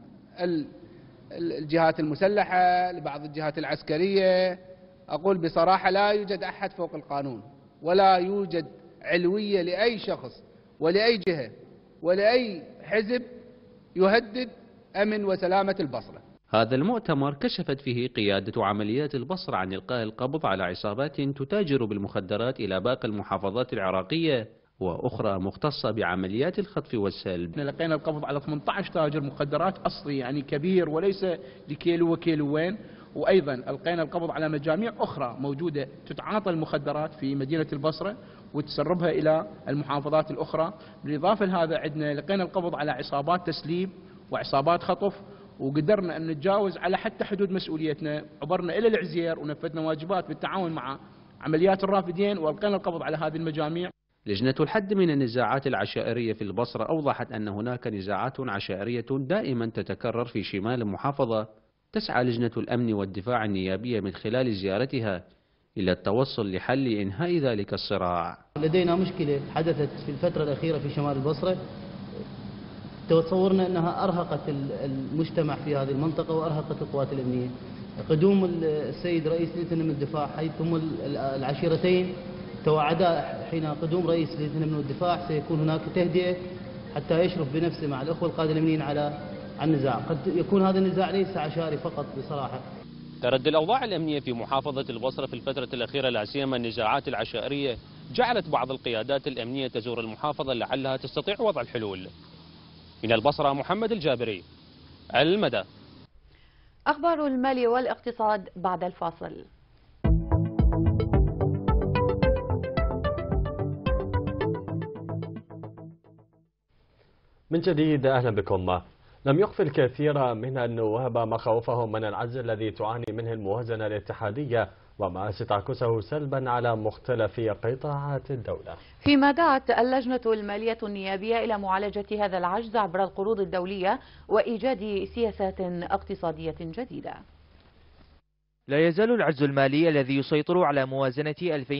الجهات المسلحة، لبعض الجهات العسكرية. أقول بصراحة لا يوجد أحد فوق القانون، ولا يوجد علوية لأي شخص ولأي جهة ولأي حزب يهدد أمن وسلامة البصرة. هذا المؤتمر كشفت فيه قيادة عمليات البصرة عن إلقاء القبض على عصابات تتاجر بالمخدرات إلى باقي المحافظات العراقية وأخرى مختصة بعمليات الخطف والسلب. لقينا القبض على 18 تاجر مخدرات أصلي يعني كبير وليس لكيلو وكيلوين، وأيضا ألقينا القبض على مجاميع أخرى موجودة تتعاطى المخدرات في مدينة البصرة وتسربها إلى المحافظات الأخرى. بالإضافة لهذا عندنا لقينا القبض على عصابات تسليب وعصابات خطف، وقدرنا أن نتجاوز على حتى حدود مسؤوليتنا، عبرنا إلى العزير ونفذنا واجبات بالتعاون مع عمليات الرافدين وألقينا القبض على هذه المجاميع. لجنة الحد من النزاعات العشائرية في البصرة أوضحت أن هناك نزاعات عشائرية دائما تتكرر في شمال المحافظة تسعى لجنة الأمن والدفاع النيابية من خلال زيارتها إلى التوصل لحل إنهاء ذلك الصراع. لدينا مشكلة حدثت في الفترة الأخيرة في شمال البصرة، تصورنا أنها أرهقت المجتمع في هذه المنطقة وأرهقت القوات الأمنية. قدوم السيد رئيس لجنة من الدفاع حيث هم العشيرتين توعدا حين قدوم رئيس لجنة من الدفاع سيكون هناك تهدئة حتى يشرف بنفسه مع الأخوة القادة الأمنيين على النزاع. قد يكون هذا النزاع ليس عشائري فقط بصراحة. تردي الأوضاع الأمنية في محافظة البصرة في الفترة الأخيرة لا سيما النزاعات العشائرية جعلت بعض القيادات الأمنية تزور المحافظة لعلها تستطيع وضع الحلول. من البصرة محمد الجابري، المدى. أخبار المال والاقتصاد بعد الفاصل. من جديد أهلا بكم. لم يخفي الكثير من النواب مخاوفهم من العجز الذي تعاني منه الموازنة الاتحادية وما ستعكسه سلبا على مختلف قطاعات الدولة. فيما دعت اللجنة المالية النيابية إلى معالجة هذا العجز عبر القروض الدولية وإيجاد سياسات اقتصادية جديدة. لا يزال العجز المالي الذي يسيطر على موازنة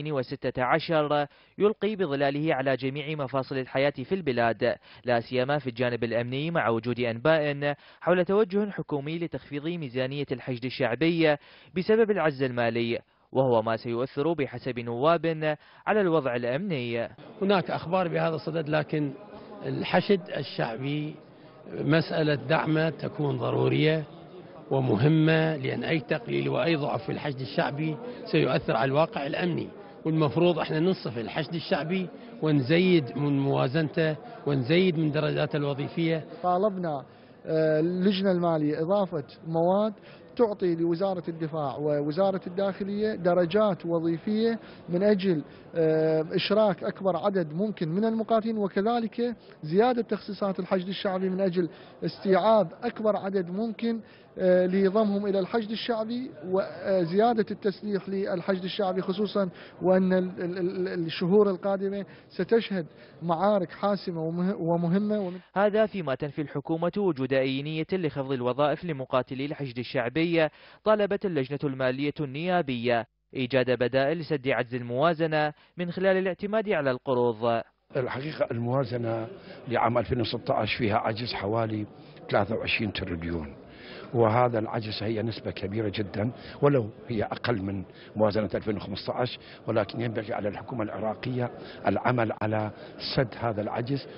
2016 يلقي بظلاله على جميع مفاصل الحياة في البلاد، لا سيما في الجانب الأمني، مع وجود أنباء حول توجه حكومي لتخفيض ميزانية الحشد الشعبي بسبب العجز المالي، وهو ما سيؤثر بحسب نواب على الوضع الأمني. هناك أخبار بهذا الصدد، لكن الحشد الشعبي مسألة دعمه تكون ضرورية ومهمة، لأن أي تقليل وأي ضعف في الحشد الشعبي سيؤثر على الواقع الأمني، والمفروض احنا ننصف الحشد الشعبي ونزيد من موازنته ونزيد من درجاته الوظيفية. طالبنا اللجنة المالية إضافة مواد تعطي لوزارة الدفاع ووزارة الداخلية درجات وظيفية من أجل إشراك أكبر عدد ممكن من المقاتلين، وكذلك زيادة تخصيصات الحشد الشعبي من أجل استيعاب أكبر عدد ممكن لضمهم إلى الحشد الشعبي وزيادة التسليح للحشد الشعبي، خصوصا وأن الشهور القادمة ستشهد معارك حاسمة ومهمة. هذا فيما تنفي الحكومة وجود أي نية لخفض الوظائف لمقاتلي الحشد الشعبي. طالبت اللجنة المالية النيابية إيجاد بدائل لسد عجز الموازنة من خلال الاعتماد على القروض. الحقيقة الموازنة لعام 2016 فيها عجز حوالي 23 تريليون، وهذا العجز هي نسبة كبيرة جدا، ولو هي أقل من موازنة 2015، ولكن ينبغي على الحكومة العراقية العمل على سد هذا العجز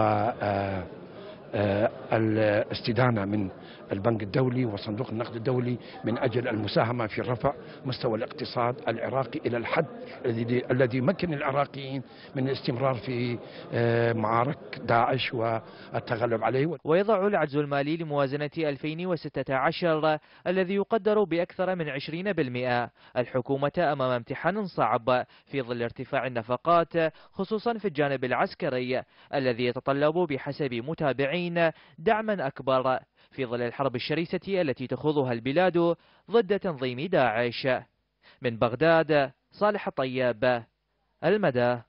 والاستدانة من البنك الدولي وصندوق النقد الدولي من أجل المساهمة في رفع مستوى الاقتصاد العراقي إلى الحد الذي يمكن العراقيين من الاستمرار في معارك داعش والتغلب عليه. ويضع العجز المالي لموازنة 2016 الذي يقدر بأكثر من 20% الحكومة أمام امتحان صعب في ظل ارتفاع النفقات، خصوصا في الجانب العسكري الذي يتطلب بحسب متابعين دعما أكبر في ظل الحرب الشرسة التي تخوضها البلاد ضد تنظيم داعش. من بغداد، صالح الطياب، المدى.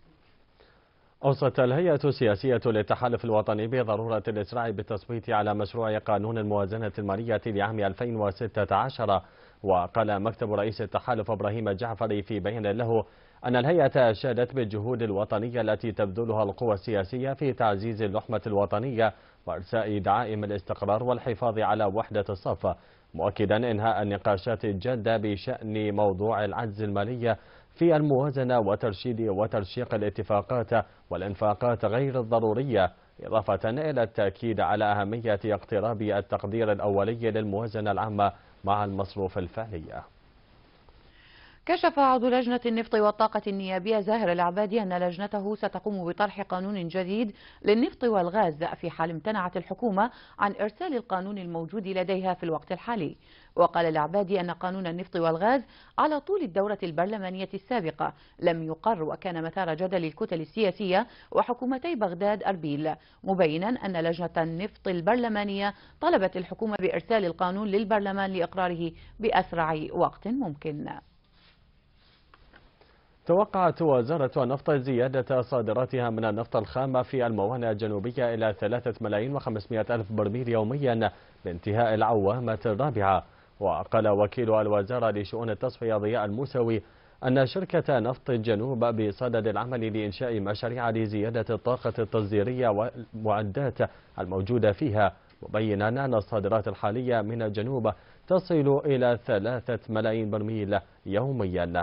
أوصت الهيئة السياسية للتحالف الوطني بضرورة الإسراع بالتصويت على مشروع قانون الموازنة المالية لعام 2016. وقال مكتب رئيس التحالف إبراهيم جعفري في بيان له أن الهيئة أشادت بالجهود الوطنية التي تبذلها القوى السياسية في تعزيز اللحمة الوطنية وإرساء دعائم الاستقرار والحفاظ على وحدة الصف، مؤكدا إنهاء النقاشات الجادة بشأن موضوع العجز المالي في الموازنة وترشيد وترشيق الاتفاقات والإنفاقات غير الضرورية، إضافة إلى التأكيد على أهمية اقتراب التقدير الأولي للموازنة العامة مع المصروف الفعلي. كشف عضو لجنة النفط والطاقة النيابية زاهر العبادي أن لجنته ستقوم بطرح قانون جديد للنفط والغاز في حال امتنعت الحكومة عن إرسال القانون الموجود لديها في الوقت الحالي. وقال العبادي أن قانون النفط والغاز على طول الدورة البرلمانية السابقة لم يقر وكان مثار جدل الكتل السياسية وحكومتي بغداد أربيل، مبينا أن لجنة النفط البرلمانية طلبت الحكومة بإرسال القانون للبرلمان لإقراره بأسرع وقت ممكن. توقعت وزارة النفط زيادة صادراتها من النفط الخام في الموانئ الجنوبية إلى 3,500,000 برميل يوميا بانتهاء العوامة الرابعة. وقال وكيل الوزارة لشؤون التصفية ضياء الموسوي أن شركة نفط الجنوب بصدد العمل لإنشاء مشاريع لزيادة الطاقة التصديرية والمعدات الموجودة فيها، مبينا أن الصادرات الحالية من الجنوب تصل إلى 3 ملايين برميل يوميا.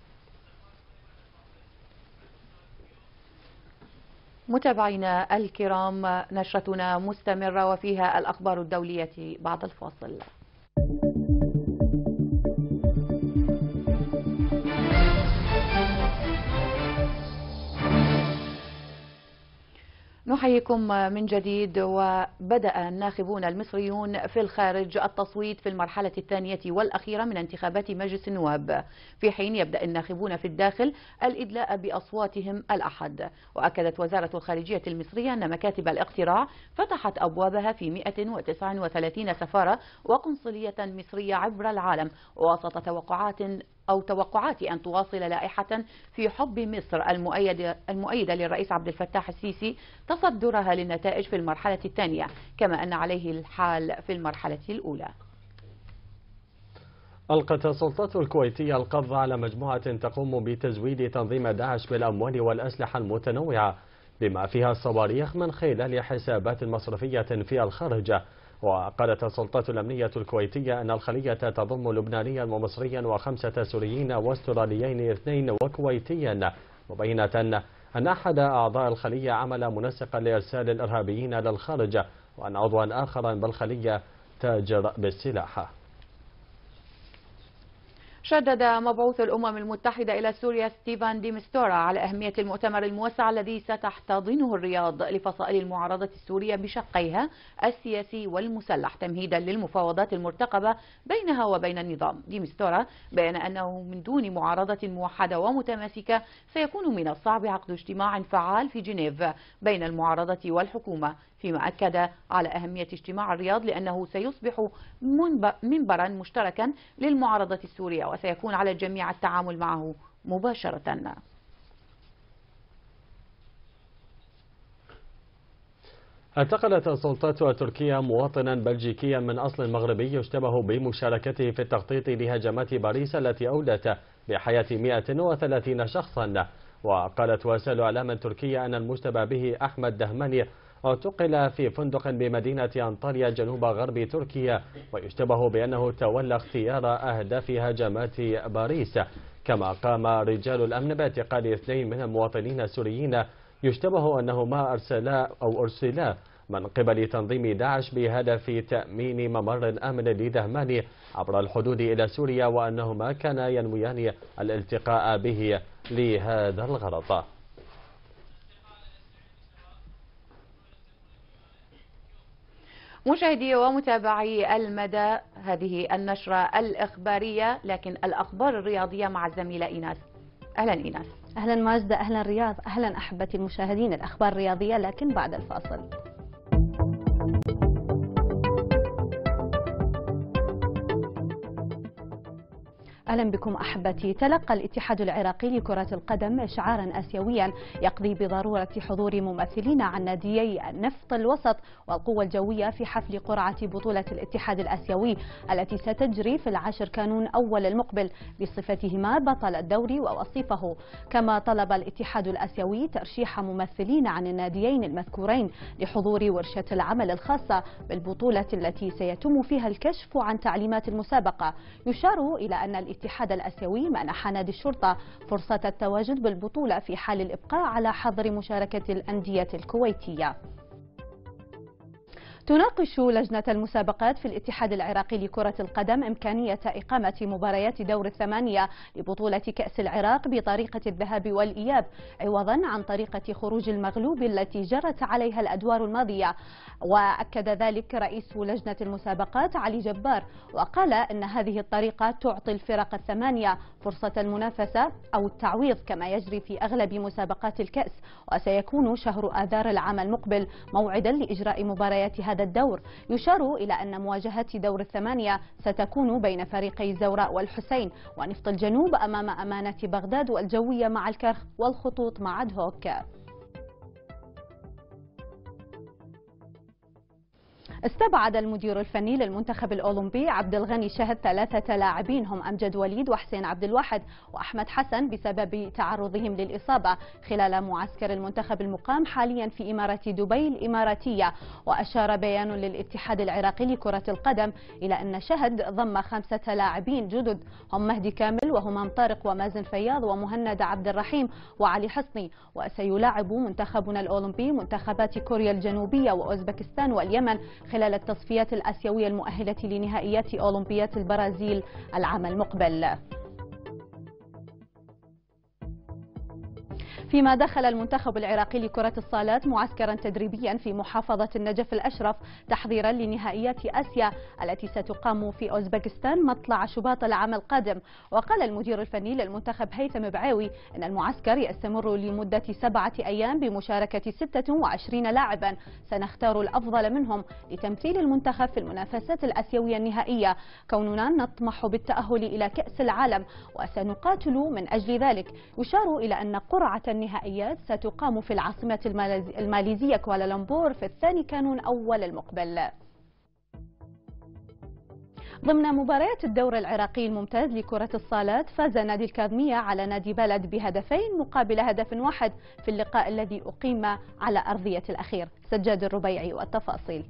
متابعينا الكرام، نشرتنا مستمرة وفيها الأخبار الدولية بعد الفاصل. نحييكم من جديد. وبدأ الناخبون المصريون في الخارج التصويت في المرحلة الثانية والأخيرة من انتخابات مجلس النواب، في حين يبدأ الناخبون في الداخل الإدلاء بأصواتهم الأحد. وأكدت وزارة الخارجية المصرية أن مكاتب الاقتراع فتحت أبوابها في 139 سفارة وقنصلية مصرية عبر العالم، وسط توقعات أن تواصل لائحة في حب مصر المؤيدة للرئيس عبد الفتاح السيسي تصدرها للنتائج في المرحلة الثانية، كما أن عليه الحال في المرحلة الأولى. ألقت السلطات الكويتية القبض على مجموعة تقوم بتزويد تنظيم داعش بالأموال والأسلحة المتنوعة بما فيها الصواريخ من خلال حسابات مصرفية في الخارج. وقالت السلطات الأمنية الكويتية أن الخلية تضم لبنانيا ومصريا و5 سوريين واستراليين 2 وكويتيا، مبينة أن أحد أعضاء الخلية عمل منسقا لإرسال الإرهابيين للخارج، وأن عضوا آخر بالخلية تاجر بالسلاح. شدد مبعوث الأمم المتحدة إلى سوريا ستيفان دي مستورا على أهمية المؤتمر الموسع الذي ستحتضنه الرياض لفصائل المعارضة السورية بشقيها السياسي والمسلح تمهيدا للمفاوضات المرتقبة بينها وبين النظام. دي مستورا بيان أنه من دون معارضة موحدة ومتماسكة سيكون من الصعب عقد اجتماع فعال في جنيف بين المعارضة والحكومة، فيما أكد على أهمية اجتماع الرياض لأنه سيصبح منبرا مشتركا للمعارضة السورية وسيكون على الجميع التعامل معه مباشرة. اعتقلت السلطات التركية مواطنا بلجيكيا من أصل مغربي يشتبه بمشاركته في التخطيط لهجمات باريس التي أودت بحياة 130 شخصا. وقالت وسائل إعلام تركية أن المشتبه به أحمد دهماني اعتقل في فندق بمدينة أنطاليا جنوب غرب تركيا، ويشتبه بأنه تولى اختيار أهداف هجمات باريس. كما قام رجال الأمن باعتقال 2 من المواطنين السوريين يشتبه أنهما أرسلا من قبل تنظيم داعش بهدف تأمين ممر آمن لدهماني عبر الحدود إلى سوريا، وأنهما كانا ينويان الالتقاء به لهذا الغرض. مشاهدي ومتابعي المدى، هذه النشرة الإخبارية لكن الأخبار الرياضية مع الزميلة إيناس. أهلا إيناس. أهلا ماجدة، أهلا رياض، أهلا أحبتي المشاهدين. الأخبار الرياضية لكن بعد الفاصل. أهلا بكم أحبتي. تلقى الاتحاد العراقي لكرة القدم شعارا آسيويا يقضي بضرورة حضور ممثلين عن ناديي النفط الوسط والقوة الجوية في حفل قرعة بطولة الاتحاد الآسيوي التي ستجري في 10 كانون أول المقبل بصفتهما بطل الدوري ووصيفه. كما طلب الاتحاد الآسيوي ترشيح ممثلين عن الناديين المذكورين لحضور ورشة العمل الخاصة بالبطولة التي سيتم فيها الكشف عن تعليمات المسابقة. يشار إلى أن الاتحاد الآسيوي منح نادي الشرطة فرصة التواجد بالبطولة في حال الإبقاء على حظر مشاركة الأندية الكويتية. تناقش لجنة المسابقات في الاتحاد العراقي لكرة القدم إمكانية إقامة مباريات دور الثمانية لبطولة كأس العراق بطريقة الذهاب والإياب عوضا عن طريقة خروج المغلوب التي جرت عليها الأدوار الماضية. وأكد ذلك رئيس لجنة المسابقات علي جبار، وقال إن هذه الطريقة تعطي الفرق الثمانية فرصة المنافسة أو التعويض كما يجري في أغلب مسابقات الكأس، وسيكون شهر آذار العام المقبل موعدا لإجراء مباريات هذا هذا الدور. يشار إلى أن مواجهات دور الثمانية ستكون بين فريقي الزوراء والحسين ونفط الجنوب أمام أمانة بغداد والجوية مع الكرخ والخطوط مع دهوك. استبعد المدير الفني للمنتخب الأولمبي عبد الغني شهد 3 لاعبين هم أمجد وليد وحسين عبد الواحد وأحمد حسن بسبب تعرضهم للإصابة خلال معسكر المنتخب المقام حاليا في إمارة دبي الإماراتية. وأشار بيان للاتحاد العراقي لكرة القدم إلى أن شهد ضم 5 لاعبين جدد هم مهدي كامل وهمام طارق ومازن فياض ومهند عبد الرحيم وعلي حصني. وسيلاعب منتخبنا الأولمبي منتخبات كوريا الجنوبية وأوزبكستان واليمن خلال التصفيات الآسيوية المؤهلة لنهائيات أولمبياد البرازيل العام المقبل. فيما دخل المنتخب العراقي لكرة الصالات معسكرا تدريبيا في محافظة النجف الأشرف تحضيرا لنهائيات آسيا التي ستقام في أوزبكستان مطلع شباط العام القادم. وقال المدير الفني للمنتخب هيثم بعاوي أن المعسكر يستمر لمدة 7 أيام بمشاركة 26 لاعبا سنختار الأفضل منهم لتمثيل المنتخب في المنافسات الآسيوية النهائية، كوننا نطمح بالتأهل إلى كأس العالم وسنقاتل من أجل ذلك. يشار إلى أن قرعة النهائيات ستقام في العاصمة الماليزية كوالالمبور في 2 كانون أول المقبل. ضمن مباريات الدور العراقي الممتاز لكرة الصالات فاز نادي الكاظمية على نادي بلد بهدفين مقابل هدف واحد في اللقاء الذي أقيم على أرضية الأخير. سجاد الربيعي والتفاصيل.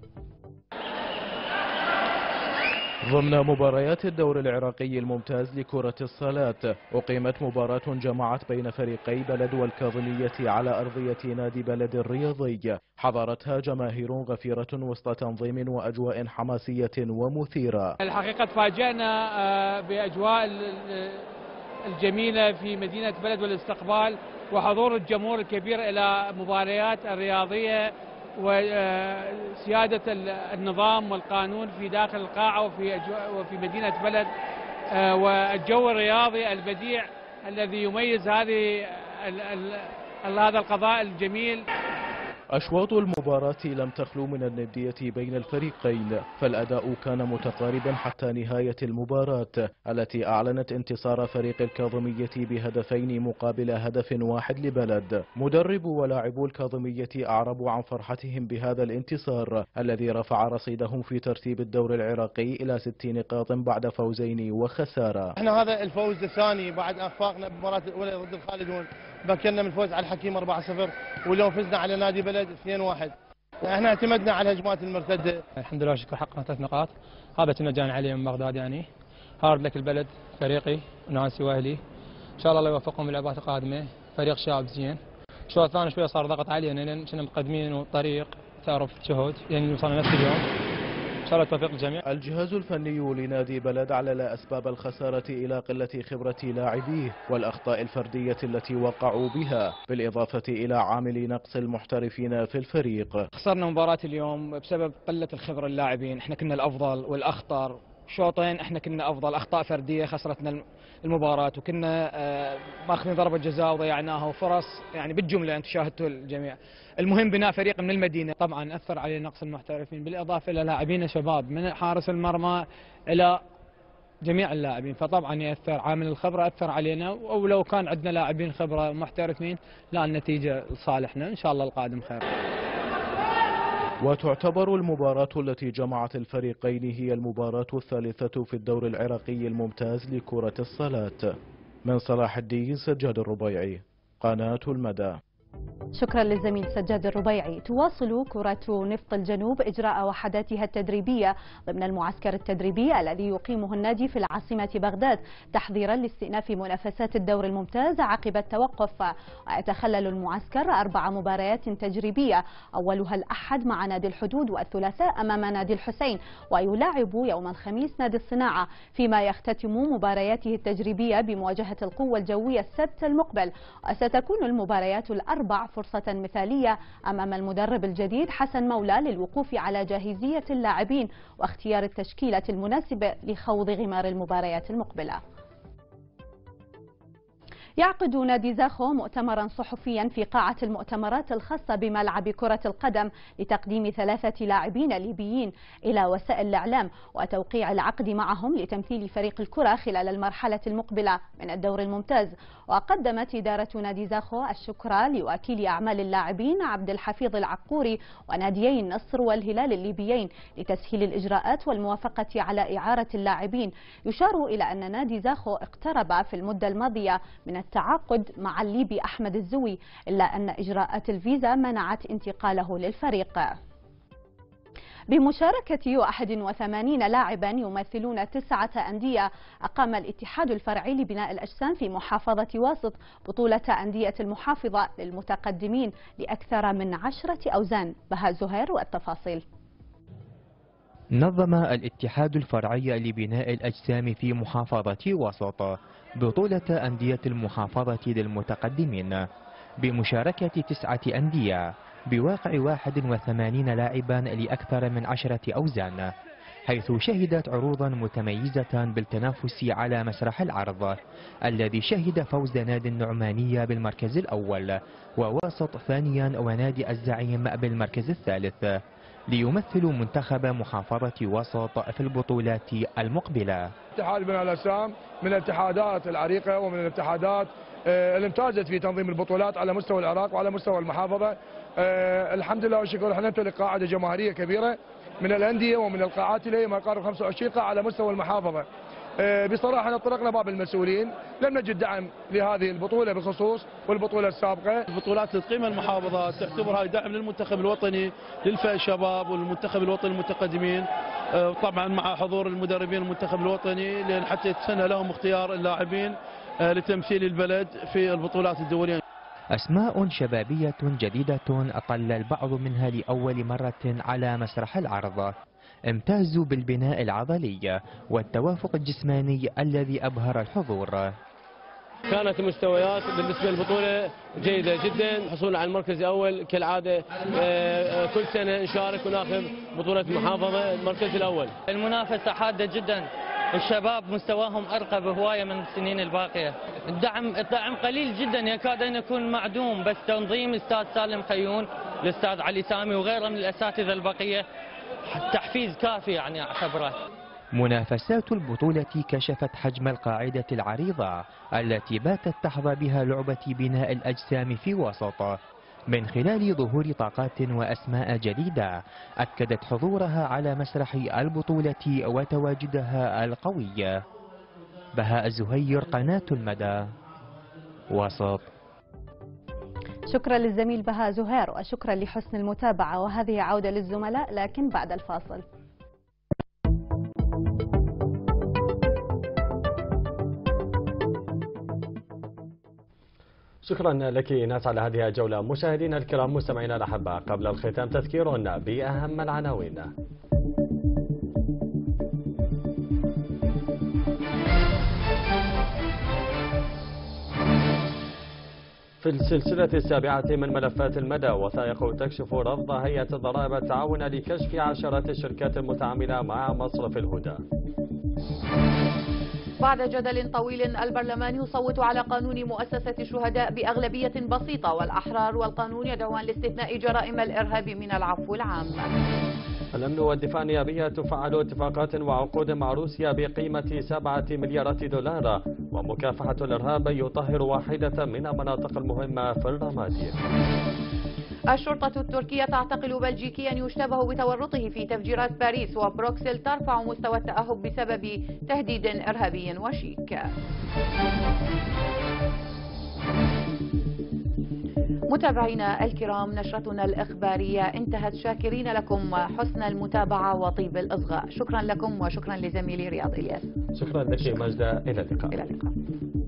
ضمن مباريات الدور العراقي الممتاز لكرة الصالات أقيمت مباراة جمعت بين فريقي بلد والكاظمية على أرضية نادي بلد الرياضي حضرتها جماهير غفيرة وسط تنظيم وأجواء حماسية ومثيرة. الحقيقة تفاجأنا بأجواء الجميلة في مدينة بلد والاستقبال وحضور الجمهور الكبير إلى مباريات الرياضية وسيادة النظام والقانون في داخل القاعة وفي مدينة بلد والجو الرياضي البديع الذي يميز هذا القضاء الجميل. أشواط المباراة لم تخلو من الندية بين الفريقين، فالأداء كان متقاربا حتى نهاية المباراة التي أعلنت انتصار فريق الكاظمية بهدفين مقابل هدف واحد لبلد. مدرب ولاعبو الكاظمية أعربوا عن فرحتهم بهذا الانتصار الذي رفع رصيدهم في ترتيب الدور العراقي إلى 6 نقاط بعد فوزين وخسارة. احنا هذا الفوز الثاني بعد أخفاقنا بمباراة الأولى ضد الخالدون، بكرنا من الفوز على الحكيم 4-0 واليوم فزنا على نادي بلد 2-1. احنا اعتمدنا على الهجمات المرتده. الحمد لله شكرا حققنا 3 نقاط، هذا كنا جانا عليه من بغداد. يعني هارد لك البلد، فريقي وناسي واهلي، ان شاء الله يوفقهم باللعبات القادمه. فريق شاب زين. الشوط الثاني شويه صار ضغط علينا لان كنا مقدمين والطريق تعرف جهد يعني وصلنا نفس اليوم. إن شاء الله التوفيق للجميع. الجهاز الفني لنادي بلد علل أسباب الخسارة إلى قلة خبرة لاعبيه والأخطاء الفردية التي وقعوا بها، بالإضافة إلى عامل نقص المحترفين في الفريق. خسرنا مباراة اليوم بسبب قلة الخبرة اللاعبين، احنا كنا الأفضل والأخطر. شوطين احنا كنا أفضل، أخطاء فردية خسرتنا المباراة، وكنا ماخذين ضربة جزاء وضيعناها وفرص يعني بالجملة أنت شاهدتوا الجميع. المهم بناء فريق من المدينة، طبعا أثر عليه نقص المحترفين بالإضافة إلى لاعبين شباب من حارس المرمى إلى جميع اللاعبين، فطبعا يأثر عامل الخبرة أثر علينا. ولو كان عندنا لاعبين خبرة محترفين لا النتيجة لصالحنا، إن شاء الله القادم خير. وتعتبر المباراة التي جمعت الفريقين هي المباراة الثالثة في الدور العراقي الممتاز لكرة الصالات. من صلاح الدين، سجاد الربيعي، قناة المدى. شكرا للزميل سجاد الربيعي. تواصل كرة نفط الجنوب إجراء وحداتها التدريبية ضمن المعسكر التدريبي الذي يقيمه النادي في العاصمة بغداد تحضيرا لاستئناف منافسات الدور الممتاز عقب التوقف. ويتخلل المعسكر 4 مباريات تجريبية، أولها الأحد مع نادي الحدود والثلاثاء أمام نادي الحسين، ويلاعب يوم الخميس نادي الصناعة، فيما يختتم مبارياته التجريبية بمواجهة القوة الجوية السبت المقبل. وستكون المباريات الأربع فرصة مثالية أمام المدرب الجديد حسن مولى للوقوف على جاهزية اللاعبين واختيار التشكيلة المناسبة لخوض غمار المباريات المقبلة. يعقد نادي زاخو مؤتمرا صحفيا في قاعة المؤتمرات الخاصة بملعب كرة القدم لتقديم 3 لاعبين ليبيين إلى وسائل الإعلام وتوقيع العقد معهم لتمثيل فريق الكرة خلال المرحلة المقبلة من الدور الممتاز. وقدمت إدارة نادي زاخو الشكر لوكيل أعمال اللاعبين عبد الحفيظ العقوري وناديي النصر والهلال الليبيين لتسهيل الإجراءات والموافقة على إعارة اللاعبين. يشار إلى أن نادي زاخو اقترب في المدة الماضية من التعاقد مع الليبي أحمد الزوي، إلا أن إجراءات الفيزا منعت انتقاله للفريق. بمشاركة 81 لاعبا يمثلون 9 أندية، أقام الاتحاد الفرعي لبناء الأجسام في محافظة واسط بطولة أندية المحافظة للمتقدمين لأكثر من 10 أوزان. بهاء زهير والتفاصيل. نظم الاتحاد الفرعي لبناء الأجسام في محافظة واسط بطولة أندية المحافظة للمتقدمين بمشاركة 9 أندية بواقع 81 لاعبا لأكثر من 10 أوزان، حيث شهدت عروضا متميزة بالتنافس على مسرح العرض الذي شهد فوز نادي النعمانية بالمركز الأول وواسط ثانيا ونادي الزعيم بالمركز الثالث، ليمثلوا منتخب محافظة واسط في البطولات المقبلة. اتحاد بناء الأجسام من الاتحادات العريقة ومن الاتحادات اللي امتازت في تنظيم البطولات على مستوى العراق وعلى مستوى المحافظة. الحمد لله والشكر، احنا نمتلك قاعدة جماهيرية كبيرة من الأندية ومن القاعات اللي ما يقارب 25 قاعة على مستوى المحافظة. بصراحة طرقنا باب المسؤولين، لم نجد دعم لهذه البطولة بخصوص والبطولة السابقة. البطولات اللي تقيمها المحافظة تعتبر هاي دعم للمنتخب الوطني للفئة الشباب والمنتخب الوطني المتقدمين، طبعا مع حضور المدربين المنتخب الوطني لأن حتى يتسنى لهم اختيار اللاعبين لتمثيل البلد في البطولات الدولية. أسماء شبابية جديدة أقل البعض منها لأول مرة على مسرح العرض، امتازوا بالبناء العضلي والتوافق الجسماني الذي أبهر الحضور. كانت المستويات بالنسبة للبطولة جيدة جدا، حصول على المركز الأول كالعادة، كل سنة نشارك وناخذ بطولة المحافظة المركز الأول. المنافسة حادة جدا، الشباب مستواهم أرقى بهواية من السنين الباقية. الدعم قليل جدا يكاد أن يكون معدوم، بس تنظيم الأستاذ سالم خيون، الأستاذ علي سامي وغيره من الأساتذة البقية تحفيز كافي يعني أعتبره. منافسات البطولة كشفت حجم القاعدة العريضة التي باتت تحظى بها لعبة بناء الأجسام في وسط، من خلال ظهور طاقات وأسماء جديدة أكدت حضورها على مسرح البطولة وتواجدها القوي. بهاء زهير، قناة المدى، وسط. شكرا للزميل بهاء زهير وشكرا لحسن المتابعة. وهذه عودة للزملاء لكن بعد الفاصل. شكرا لك ناس على هذه الجولة. مشاهدينا الكرام مستمعينا الأحباء، قبل الختام تذكيرنا بأهم العناوين. في السلسلة السابعة من ملفات المدى، وثائق تكشف رفض هيئة الضرائب التعاون لكشف عشرات الشركات المتعاملة مع مصرف الهدى. بعد جدل طويل البرلمان يصوت على قانون مؤسسة الشهداء بأغلبية بسيطة، والأحرار والقانون يدعوان لاستثناء جرائم الإرهاب من العفو العام. الأمن والدفاع النيابية تفعل اتفاقات وعقود مع روسيا بقيمة 7 مليارات دولار، ومكافحة الإرهاب يطهر واحدة من المناطق المهمة في الرمادي. الشرطة التركية تعتقل بلجيكيا يشتبه بتورطه في تفجيرات باريس، وبروكسل ترفع مستوى التأهب بسبب تهديد إرهابي وشيك. متابعينا الكرام، نشرتنا الإخبارية انتهت، شاكرين لكم حسن المتابعة وطيب الإصغاء. شكرا لكم وشكرا لزميلي رياض إلياس. شكرا لك مجدة، إلى اللقاء. إلى اللقاء.